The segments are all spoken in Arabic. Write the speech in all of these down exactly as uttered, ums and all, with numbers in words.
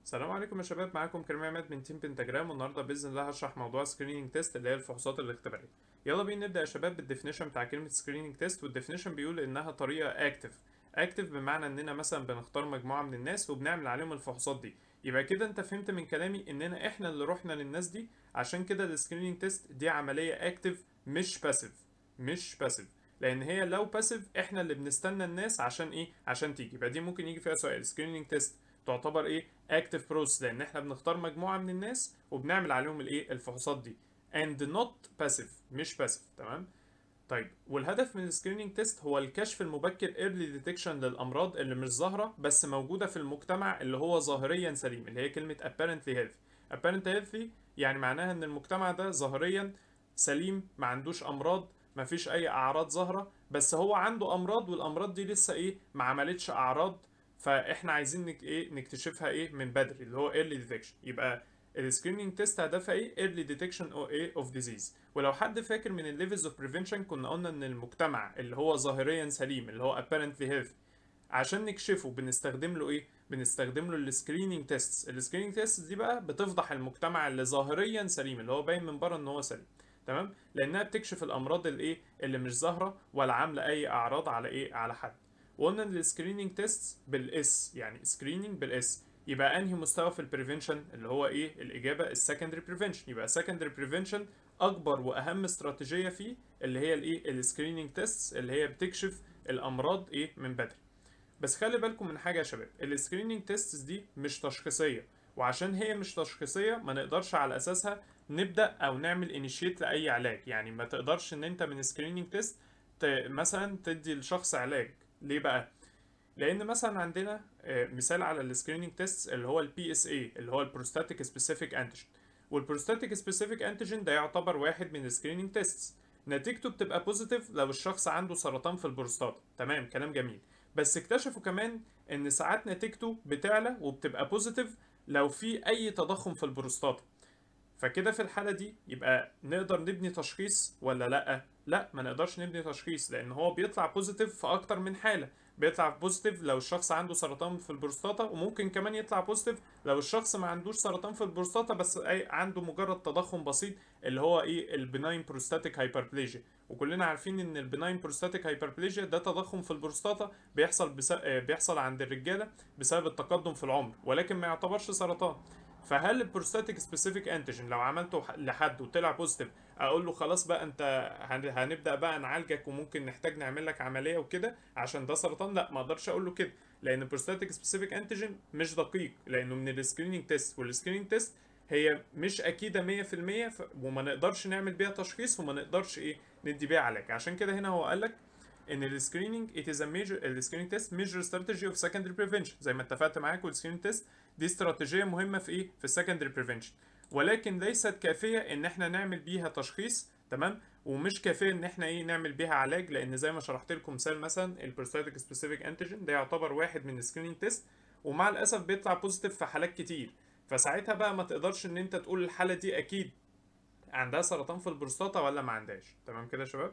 السلام عليكم يا شباب، معاكم كريم عماد من تيم بنتاجرام، والنهارده باذن الله هشرح موضوع سكريننج تيست اللي هي الفحوصات الاختباريه. يلا بينا نبدا يا شباب بالديفينيشن بتاع كلمه سكريننج تيست. والديفينيشن بيقول انها طريقه اكتف اكتف بمعنى اننا مثلا بنختار مجموعه من الناس وبنعمل عليهم الفحوصات دي. يبقى كده انت فهمت من كلامي اننا احنا اللي رحنا للناس دي. عشان كده السكريننج تيست دي عمليه اكتف مش باسيف. مش باسيف لان هي لو باسيف احنا اللي بنستنى الناس عشان ايه؟ عشان تيجي. يبقى دي ممكن يجي فيها سؤال سكريننج تيست تعتبر ايه؟ اكتف بروسس، لان احنا بنختار مجموعه من الناس وبنعمل عليهم الايه؟ الفحوصات دي. and not passive، مش passive. تمام. طيب، والهدف من السكريننج تيست هو الكشف المبكر early detection للامراض اللي مش ظاهره بس موجوده في المجتمع اللي هو ظاهريا سليم، اللي هي كلمه apparently healthy. apparently healthy يعني معناها ان المجتمع ده ظاهريا سليم، ما عندوش امراض، ما فيش اي اعراض ظاهره، بس هو عنده امراض والامراض دي لسه ايه؟ ما عملتش اعراض. فاحنا عايزين نك ايه؟ نكتشفها ايه؟ من بدري، اللي هو early detection. يبقى السكريننج تيست هدفها ايه؟ early detection او ايه؟ of disease. ولو حد فاكر من الليفلز اوف بريفنشن كنا قلنا ان المجتمع اللي هو ظاهريا سليم اللي هو apparently healthy عشان نكشفه بنستخدم له ايه؟ بنستخدم له السكريننج تيست. السكريننج تيست دي بقى بتفضح المجتمع اللي ظاهريا سليم، اللي هو باين من بره ان هو سليم. تمام. لانها بتكشف الامراض الايه؟ اللي مش ظاهره ولا عامله اي اعراض على ايه؟ على حد. وقلنا ان السكريننج تيست بالاس، يعني سكريننج بالاس. يبقى انهي مستوى في البريفنشن؟ اللي هو ايه؟ الاجابه السكندري بريفنشن. يبقى سكندري بريفنشن اكبر واهم استراتيجيه فيه اللي هي الايه؟ السكريننج تيست، اللي هي بتكشف الامراض ايه؟ من بدري. بس خلي بالكم من حاجه يا شباب، السكريننج تيستس دي مش تشخيصيه، وعشان هي مش تشخيصيه ما نقدرش على اساسها نبدا او نعمل انيشيت لاي علاج. يعني ما تقدرش ان انت من سكريننج تيست مثلا تدي لشخص علاج. ليه بقى؟ لان مثلا عندنا آه، مثال على السكريننج تيست اللي هو البي اس اي، اللي هو البروستاتيك سبيسيفيك انتيجين. والبروستاتيك سبيسيفيك انتيجين ده يعتبر واحد من السكريننج تيست. نتيجته بتبقى بوزيتيف لو الشخص عنده سرطان في البروستاتا. تمام، كلام جميل. بس اكتشفوا كمان ان ساعات نتيجته بتعلى وبتبقى بوزيتيف لو في اي تضخم في البروستاتا. فكده في الحالة دي يبقى نقدر نبني تشخيص ولا لأ؟ لا، ما نقدرش نبني تشخيص لأن هو بيطلع بوزيتيف في أكتر من حالة. بيطلع بوزيتيف لو الشخص عنده سرطان في البروستاتا، وممكن كمان يطلع بوزيتيف لو الشخص ما عندوش سرطان في البروستاتا بس أي عنده مجرد تضخم بسيط، اللي هو ايه؟ البناين بروستاتيك هايبربليجيا. وكلنا عارفين ان البناين بروستاتيك هايبربليجيا ده تضخم في البروستاتا بيحصل بس... بيحصل عند الرجالة بسبب التقدم في العمر، ولكن ما يعتبرش سرطان. فهل البروستاتيك سبيسيفيك انتيجين لو عملته لحد وطلع بوزيتيف اقول له خلاص بقى انت هنبدا بقى نعالجك وممكن نحتاج نعمل لك عمليه وكده عشان ده سرطان؟ لا، ما اقدرش اقول له كده، لان البروستاتيك سبيسيفيك انتيجين مش دقيق، لانه من السكريننج تيست، والسكريننج تيست هي مش اكيده مية في المية، ف... وما نقدرش نعمل بيها تشخيص وما نقدرش ايه؟ ندي بيها علاج. عشان كده هنا هو قال لك ان السكريننج it is a major السكريننج تيست major strategy of secondary prevention. زي ما اتفقت معاك، والسكريننج تيست دي استراتيجيه مهمه في ايه؟ في السكندري بريفنشن، ولكن ليست كافيه ان احنا نعمل بيها تشخيص. تمام. ومش كافيه ان احنا ايه؟ نعمل بيها علاج، لان زي ما شرحت لكم مثال مثلا البروستاتيك سبيسيفيك انتيجين ده يعتبر واحد من السكريننج تيست، ومع الاسف بيطلع بوزيتيف في حالات كتير. فساعتها بقى ما تقدرش ان انت تقول الحاله دي اكيد عندها سرطان في البروستاتا ولا ما عندهاش. تمام كده يا شباب؟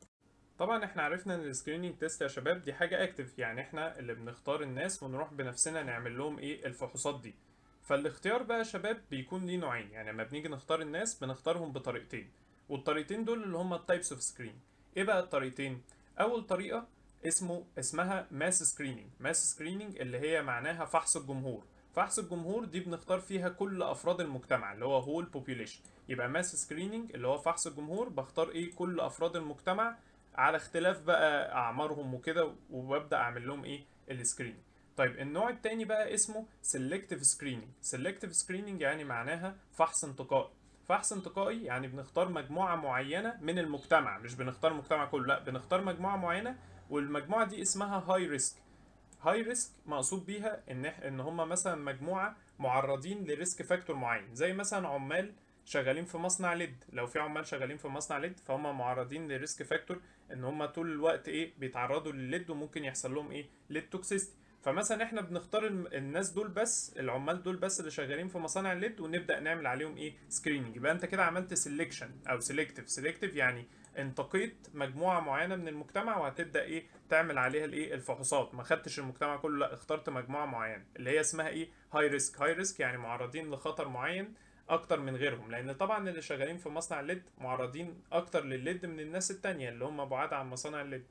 طبعا احنا عرفنا ان السكريننج تيست يا شباب دي حاجه اكتف، يعني احنا اللي بنختار الناس ونروح بنفسنا نعمل لهم ايه؟ الفحوصات دي. فالاختيار بقى يا شباب بيكون ليه نوعين. يعني لما بنيجي نختار الناس بنختارهم بطريقتين، والطريقتين دول اللي هما التايبس اوف سكرين. ايه بقى الطريقتين؟ اول طريقه اسمه اسمها ماس سكريننج. ماس سكريننج اللي هي معناها فحص الجمهور. فحص الجمهور دي بنختار فيها كل افراد المجتمع اللي هو هول بوبيوليشن. يبقى ماس سكريننج اللي هو فحص الجمهور، بختار ايه؟ كل افراد المجتمع على اختلاف بقى اعمارهم وكده، وببدا اعمل لهم ايه؟ السكريننج. طيب النوع التاني بقى اسمه سيلكتيف سكريننج. سيلكتيف سكريننج يعني معناها فحص انتقائي. فحص انتقائي يعني بنختار مجموعة معينة من المجتمع، مش بنختار المجتمع كله، لا بنختار مجموعة معينة، والمجموعة دي اسمها هاي ريسك. هاي ريسك مقصود بيها ان ان هم مثلا مجموعه معرضين لريسك فاكتور معين، زي مثلا عمال شغالين في مصنع ليد. لو في عمال شغالين في مصنع ليد فهم معرضين لريسك فاكتور ان هم طول الوقت ايه؟ بيتعرضوا للليد وممكن يحصل لهم ايه؟ ليد توكسيستي. فمثلا احنا بنختار الم- الناس دول بس، العمال دول بس اللي شغالين في مصانع الليد، ونبدا نعمل عليهم ايه؟ سكريننج. يبقى انت كده عملت سيلكشن او سيلكتيف. سيلكتيف يعني انتقيت مجموعه معينه من المجتمع وهتبدا ايه تعمل عليها الايه الفحوصات، ما خدتش المجتمع كله، لا اخترت مجموعه معينه اللي هي اسمها ايه هاي ريسك. هاي ريسك يعني معرضين لخطر معين اكتر من غيرهم، لان طبعا اللي شغالين في مصنع الليد معرضين اكتر للليد من الناس التانية اللي هم بعاد عن مصانع الليد.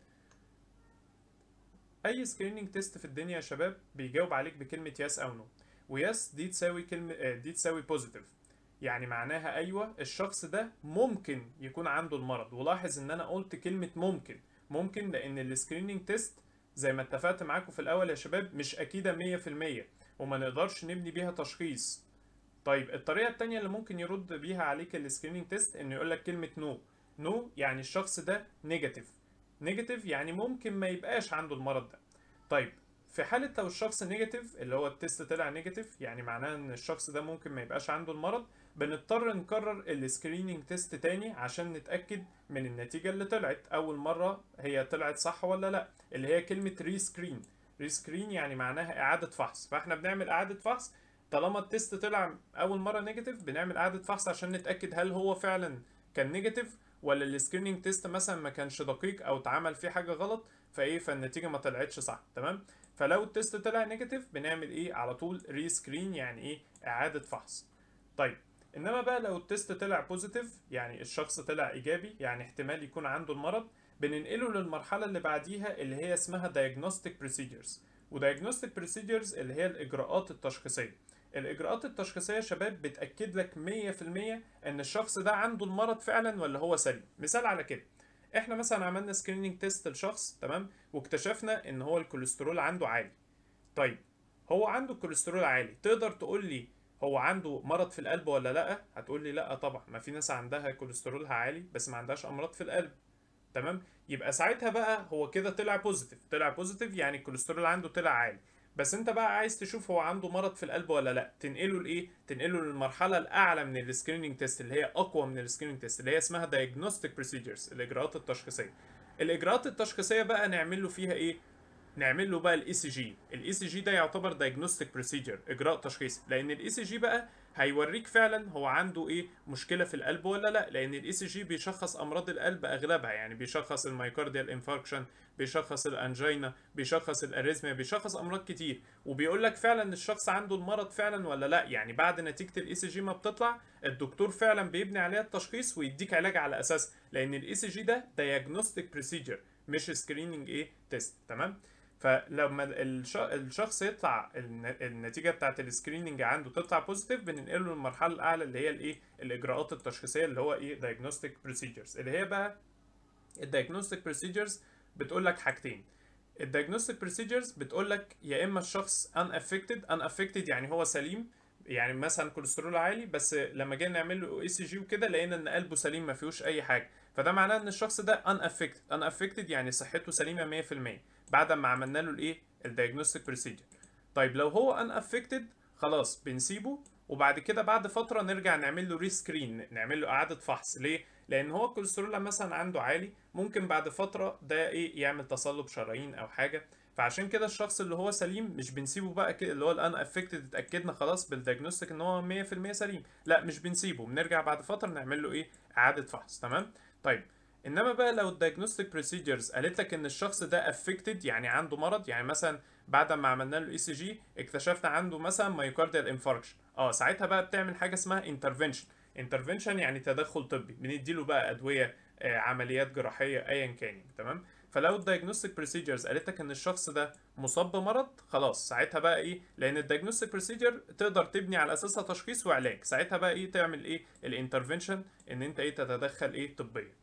اي سكريننج تيست في الدنيا يا شباب بيجاوب عليك بكلمه يس او نو، ويس دي تساوي كلمه آه، دي تساوي بوزيتيف، يعني معناها ايوه الشخص ده ممكن يكون عنده المرض. ولاحظ ان انا قلت كلمه ممكن، ممكن لان السكريننج تيست زي ما اتفقت معاكم في الاول يا شباب مش اكيده مية في المية وما نقدرش نبني بيها تشخيص. طيب الطريقه التانية اللي ممكن يرد بيها عليك السكريننج تيست انه يقول لك كلمه نو. نو يعني الشخص ده نيجاتيف. نيجاتيف يعني ممكن ما يبقاش عنده المرض ده. طيب في حالة لو الشخص نيجاتيف اللي هو التست طلع نيجاتيف يعني معناه ان الشخص ده ممكن ما يبقاش عنده المرض، بنضطر نكرر السكريننج تيست تاني عشان نتأكد من النتيجة اللي طلعت أول مرة هي طلعت صح ولا لا، اللي هي كلمة ريسكرين. ريسكرين يعني معناها إعادة فحص، فاحنا بنعمل إعادة فحص طالما التست طلع أول مرة نيجاتيف، بنعمل إعادة فحص عشان نتأكد هل هو فعلا كان نيجاتيف ولا السكريننج تيست مثلا ما كانش دقيق أو اتعمل فيه حاجة غلط فايه فالنتيجه ما طلعتش صح. تمام. فلو التست طلع نيجاتيف بنعمل ايه على طول ريسكرين يعني ايه اعاده فحص. طيب انما بقى لو التست طلع بوزيتيف يعني الشخص طلع ايجابي يعني احتمال يكون عنده المرض، بننقله للمرحله اللي بعديها اللي هي اسمها diagnostic procedures. ودايجنوستيك procedures اللي هي الاجراءات التشخيصيه. الاجراءات التشخيصيه يا شباب بتاكد لك مية في المية ان الشخص ده عنده المرض فعلا ولا هو سليم. مثال على كده، احنا مثلا عملنا سكريننج تيست لشخص تمام واكتشفنا ان هو الكوليسترول عنده عالي. طيب هو عنده الكوليسترول عالي، تقدر تقول لي هو عنده مرض في القلب ولا لا؟ هتقول لي لا طبعا، ما في ناس عندها كوليسترولها عالي بس ما عندهاش امراض في القلب. تمام. يبقى ساعتها بقى هو كده طلع بوزيتيف. طلع بوزيتيف يعني الكوليسترول عنده طلع عالي، بس انت بقى عايز تشوف هو عنده مرض في القلب ولا لا، تنقله لايه؟ تنقله للمرحله الاعلى من السكريننج تيست اللي هي اقوى من السكريننج تيست اللي هي اسمها diagnostic procedures الاجراءات التشخيصيه. الاجراءات التشخيصيه بقى نعمل له فيها ايه؟ نعمل له بقى الاي سي جي. الاي سي جي ده يعتبر دايجنوستيك بروسيجر اجراء تشخيصي، لان الاي سي جي بقى هيوريك فعلا هو عنده ايه مشكله في القلب ولا لا، لان الاي سي جي بيشخص امراض القلب اغلبها، يعني بيشخص المايكارديال انفاركشن، بيشخص الانجينا، بيشخص الاريزميا، بيشخص امراض كتير، وبيقول لك فعلا الشخص عنده المرض فعلا ولا لا. يعني بعد نتيجه الاي سي جي ما بتطلع الدكتور فعلا بيبني عليها التشخيص ويديك علاج على اساسها، لان الاي سي جي ده دايجنوستيك بروسيجر مش سكريننج ايه تيست. تمام. فلما الشخص يطلع النتيجه بتاعت السكريننج عنده تطلع بوزيتيف، بننقله للمرحله الاعلى اللي هي الايه الاجراءات التشخيصيه اللي هو ايه دايجنوستيك بروسيجرز. اللي هي بقى الدايجنوستيك بروسيجرز بتقول لك حاجتين. الدايجنوستيك بروسيجرز بتقول لك يا اما الشخص ان افكتد، ان افكتد يعني هو سليم، يعني مثلا كوليسترول عالي بس لما جينا نعمل له اي سي جي وكده لقينا ان قلبه سليم ما فيهوش اي حاجه، فده معناه ان الشخص ده ان افكتد. ان افكتد يعني صحته سليمه مية في المية بعد ما عملنا له الايه الدايجنوستيك بروسيجر. طيب لو هو ان افكتد خلاص بنسيبه، وبعد كده بعد فتره نرجع نعمل له ريسكرين، نعمل له اعاده فحص. ليه؟ لان هو الكوليسترول مثلا عنده عالي، ممكن بعد فتره ده ايه يعمل تصلب شرايين او حاجه، فعشان كده الشخص اللي هو سليم مش بنسيبه بقى كده، اللي هو الان افكتد اتاكدنا خلاص بالدياجنوستيك ان هو مية في المية سليم، لا مش بنسيبه، بنرجع بعد فتره نعمل له ايه اعاده فحص. تمام. طيب انما بقى لو الدياجنوستيك بروسيجرز قالت لك ان الشخص ده افكتد يعني عنده مرض، يعني مثلا بعد ما عملنا له اي سي جي اكتشفنا عنده مثلا مايوكارديال انفاركشن، اه ساعتها بقى بتعمل حاجه اسمها انترفنشن. انترفنشن يعني تدخل طبي، بنديله بقى ادويه، آه، عمليات جراحيه ايا كان يعني. تمام. فلو الدايجنوستيك بروسيجرز قالت لك ان الشخص ده مصاب بمرض خلاص ساعتها بقى ايه، لان الدايجنوستيك بروسيجر تقدر تبني على اساسها تشخيص وعلاج، ساعتها بقى ايه تعمل ايه الانترفنشن ان انت ايه تتدخل ايه طبيا.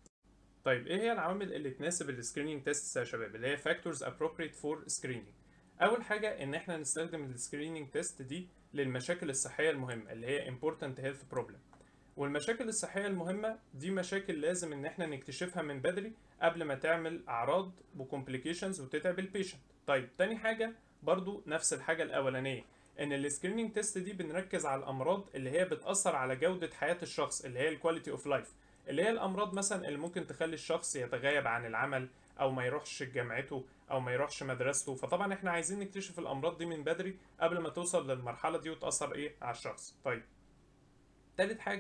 طيب ايه هي العوامل اللي تناسب السكريننج تيست يا شباب اللي هي فاكتورز appropriate for screening؟ اول حاجه ان احنا نستخدم السكريننج تيست دي للمشاكل الصحيه المهمه اللي هي important health problem. والمشاكل الصحيه المهمه دي مشاكل لازم ان احنا نكتشفها من بدري قبل ما تعمل اعراض وكومبليكيشنز وتتعب البيشنت. طيب تاني حاجه برضو نفس الحاجه الاولانيه، ان السكريننج تيست دي بنركز على الامراض اللي هي بتاثر على جوده حياه الشخص اللي هي الكواليتي اوف لايف، اللي هي الامراض مثلا اللي ممكن تخلي الشخص يتغيب عن العمل او ما يروحش جامعته او ما يروحش مدرسته، فطبعا احنا عايزين نكتشف الامراض دي من بدري قبل ما توصل للمرحله دي وتاثر ايه على الشخص. طيب تالت حاجه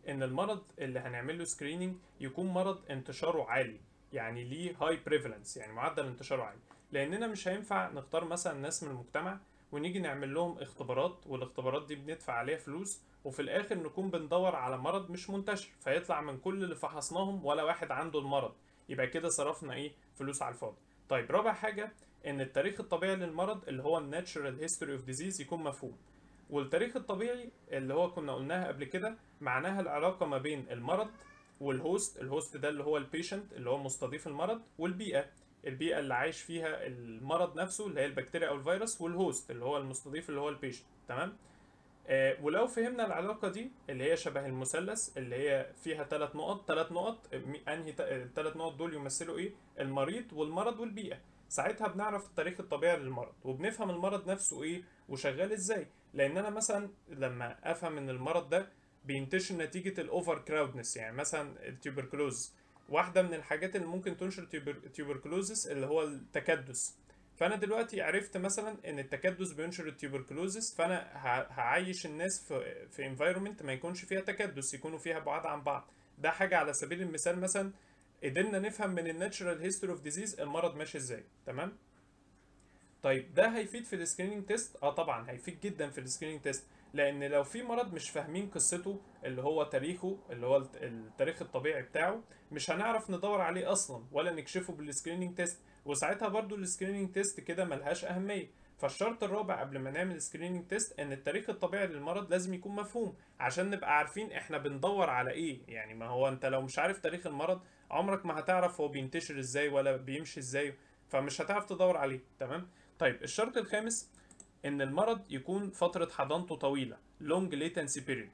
ان المرض اللي هنعمل له سكريننج يكون مرض انتشاره عالي، يعني ليه هاي بريفالنس، يعني معدل انتشاره عالي. لاننا مش هينفع نختار مثلا ناس من المجتمع ونيجي نعمل لهم اختبارات، والاختبارات دي بندفع عليها فلوس، وفي الاخر نكون بندور على مرض مش منتشر، فيطلع من كل اللي فحصناهم ولا واحد عنده المرض، يبقى كده صرفنا ايه، فلوس على الفاضي. طيب رابع حاجة، ان التاريخ الطبيعي للمرض اللي هو الناتشورال هيستوري اوف ديزيز يكون مفهوم. والتاريخ الطبيعي اللي هو كنا قلناها قبل كده معناها العلاقة ما بين المرض والهوست، الهوست ده اللي هو البيشنت اللي هو مستضيف المرض، والبيئة، البيئة اللي عايش فيها المرض نفسه اللي هي البكتيريا او الفيروس، والهوست اللي هو المستضيف اللي هو البيشنت. تمام. آه ولو فهمنا العلاقة دي اللي هي شبه المثلث اللي هي فيها ثلاث نقط، ثلاث نقط انهي الثلاث نقط دول يمثلوا ايه؟ المريض والمرض والبيئة. ساعتها بنعرف التاريخ الطبيعي للمرض، وبنفهم المرض نفسه ايه وشغال ازاي. لان انا مثلا لما افهم ان المرض ده بينتشر نتيجة الاوفر كراودنس، يعني مثلا التيوبركلوز، واحدة من الحاجات اللي ممكن تنشر تيوبركلوزس اللي هو التكدس. فانا دلوقتي عرفت مثلا ان التكدس بينشر التيوبركلوزس، فانا هعيش الناس في في انفايرمنت ما يكونش فيها تكدس، يكونوا فيها بعاد عن بعض. ده حاجه على سبيل المثال مثلا قدرنا نفهم من الناتشرال هيستوري اوف ديزيز المرض ماشي ازاي. تمام. طيب ده هيفيد في السكريننج تيست؟ اه طبعا هيفيد جدا في السكريننج تيست، لان لو في مرض مش فاهمين قصته اللي هو تاريخه اللي هو التاريخ الطبيعي بتاعه، مش هنعرف ندور عليه اصلا ولا نكشفه بالسكريننج تيست، وساعتها برضو السكريننج تيست كده ملهاش اهميه. فالشرط الرابع قبل ما نعمل سكريننج تيست ان التاريخ الطبيعي للمرض لازم يكون مفهوم، عشان نبقى عارفين احنا بندور على ايه. يعني ما هو انت لو مش عارف تاريخ المرض عمرك ما هتعرف هو بينتشر ازاي ولا بيمشي ازاي، فمش هتعرف تدور عليه. تمام. طيب الشرط الخامس ان المرض يكون فترة حضانته طويلة long latency period.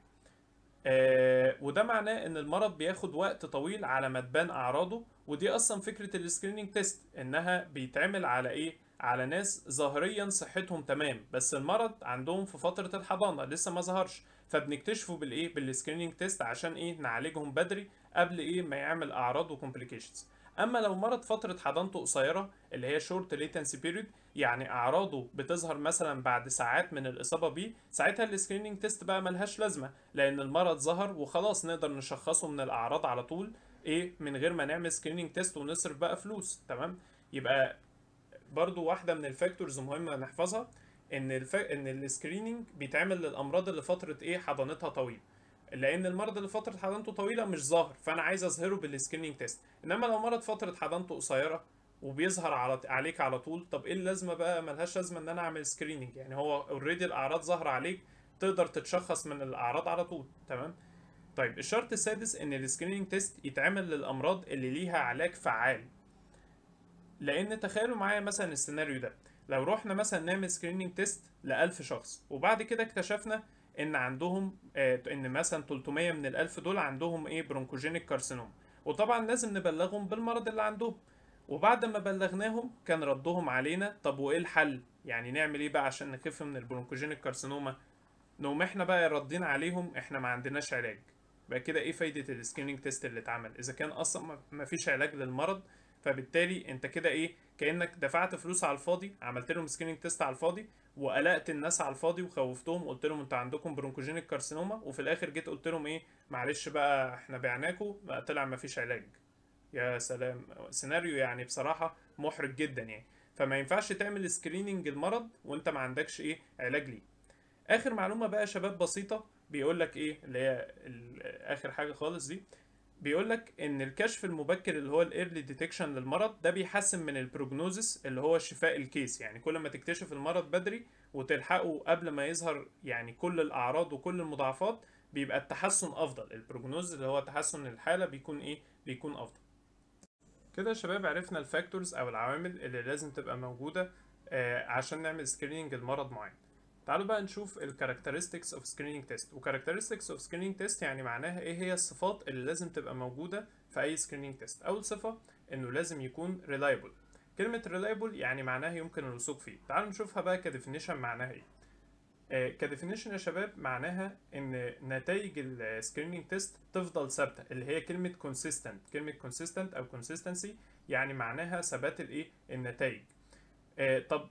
آه وده معناه ان المرض بياخد وقت طويل على ما تبان اعراضه، ودي اصلا فكرة السكريننج تيست، انها بيتعمل على ايه، على ناس ظاهريا صحتهم تمام بس المرض عندهم في فترة الحضانة لسه ما ظهرش، فبنكتشفه بالايه، بالسكريننج تيست، عشان ايه، نعالجهم بدري قبل ايه ما يعمل اعراض وكومبليكيشنز. اما لو مرض فترة حضانته قصيرة اللي هي short latency period، يعني اعراضه بتظهر مثلا بعد ساعات من الاصابة بيه، ساعتها السكريننج تيست بقى ملهاش لازمة، لان المرض ظهر وخلاص نقدر نشخصه من الاعراض على طول ايه، من غير ما نعمل سكريننج تيست ونصرف بقى فلوس. تمام. يبقى برضو واحدة من الفاكتورز مهمة نحفظها، ان الف... ان السكريننج بيتعمل للامراض اللي فترة ايه حضانتها طويلة، لان المرض اللي فتره حضانته طويله مش ظاهر، فانا عايز اظهره بالسكريننج تيست. انما لو مرض فتره حضانته قصيره وبيظهر على عليك على طول، طب ايه اللازمه بقى، ملهاش لازمه ان انا اعمل سكريننج، يعني هو اوريدي الاعراض ظاهره عليك، تقدر تتشخص من الاعراض على طول. تمام. طيب الشرط السادس ان السكريننج تيست يتعمل للامراض اللي ليها علاج فعال. لان تخيلوا معايا مثلا السيناريو ده، لو رحنا مثلا نعمل سكريننج تيست ل ألف شخص، وبعد كده اكتشفنا ان عندهم آه ان مثلا تلتمية من ال ألف دول عندهم ايه، برونكوجينيك كارسينوم، وطبعا لازم نبلغهم بالمرض اللي عندهم. وبعد ما بلغناهم كان ردهم علينا طب وايه الحل، يعني نعمل ايه بقى عشان نخف من البرونكوجينيك كارسينوما؟ نقوم احنا بقى ردين عليهم احنا ما عندناش علاج. بقى كده ايه فايدة السكريننج تيست اللي اتعمل اذا كان اصلا ما فيش علاج للمرض؟ فبالتالي انت كده ايه، كأنك دفعت فلوس على الفاضي، عملت لهم سكريننج تيست على الفاضي، وقلقت الناس على الفاضي وخوفتهم، قلت لهم انتوا عندكم برونكوجينيك كارسينوما، وفي الاخر جيت قلت لهم ايه، معلش بقى احنا بعناكم، بقى طلع ما فيش علاج. يا سلام، سيناريو يعني بصراحة محرج جدا يعني. فما ينفعش تعمل سكريننج المرض وانت ما عندكش ايه، علاج ليه. اخر معلومه بقى يا شباب بسيطه، بيقول لك ايه اللي هي اخر حاجه خالص دي، بيقول لك ان الكشف المبكر اللي هو الايرلي ديتكشن للمرض ده بيحسن من البروجنوزس اللي هو شفاء الكيس، يعني كل ما تكتشف المرض بدري وتلحقه قبل ما يظهر يعني كل الاعراض وكل المضاعفات، بيبقى التحسن افضل، البروجنوز اللي هو تحسن الحاله بيكون ايه، بيكون افضل. كده يا شباب عرفنا الفاكتورز او العوامل اللي لازم تبقى موجوده آه عشان نعمل سكريننج المرض معين. تعالوا بقى نشوف ال characteristics of screening test. و characteristics of screening test يعني معناها ايه هي الصفات اللي لازم تبقى موجودة في اي screening test. اول صفة انه لازم يكون reliable. كلمة reliable يعني معناها يمكن الوثوق فيه. تعالوا نشوفها بقى كديفينيشن معناها ايه. آه كديفينيشن يا شباب معناها ان نتائج ال screening test تفضل ثابتة، اللي هي كلمة consistent. كلمة consistent او consistency يعني معناها ثبات الايه، النتائج. آه طب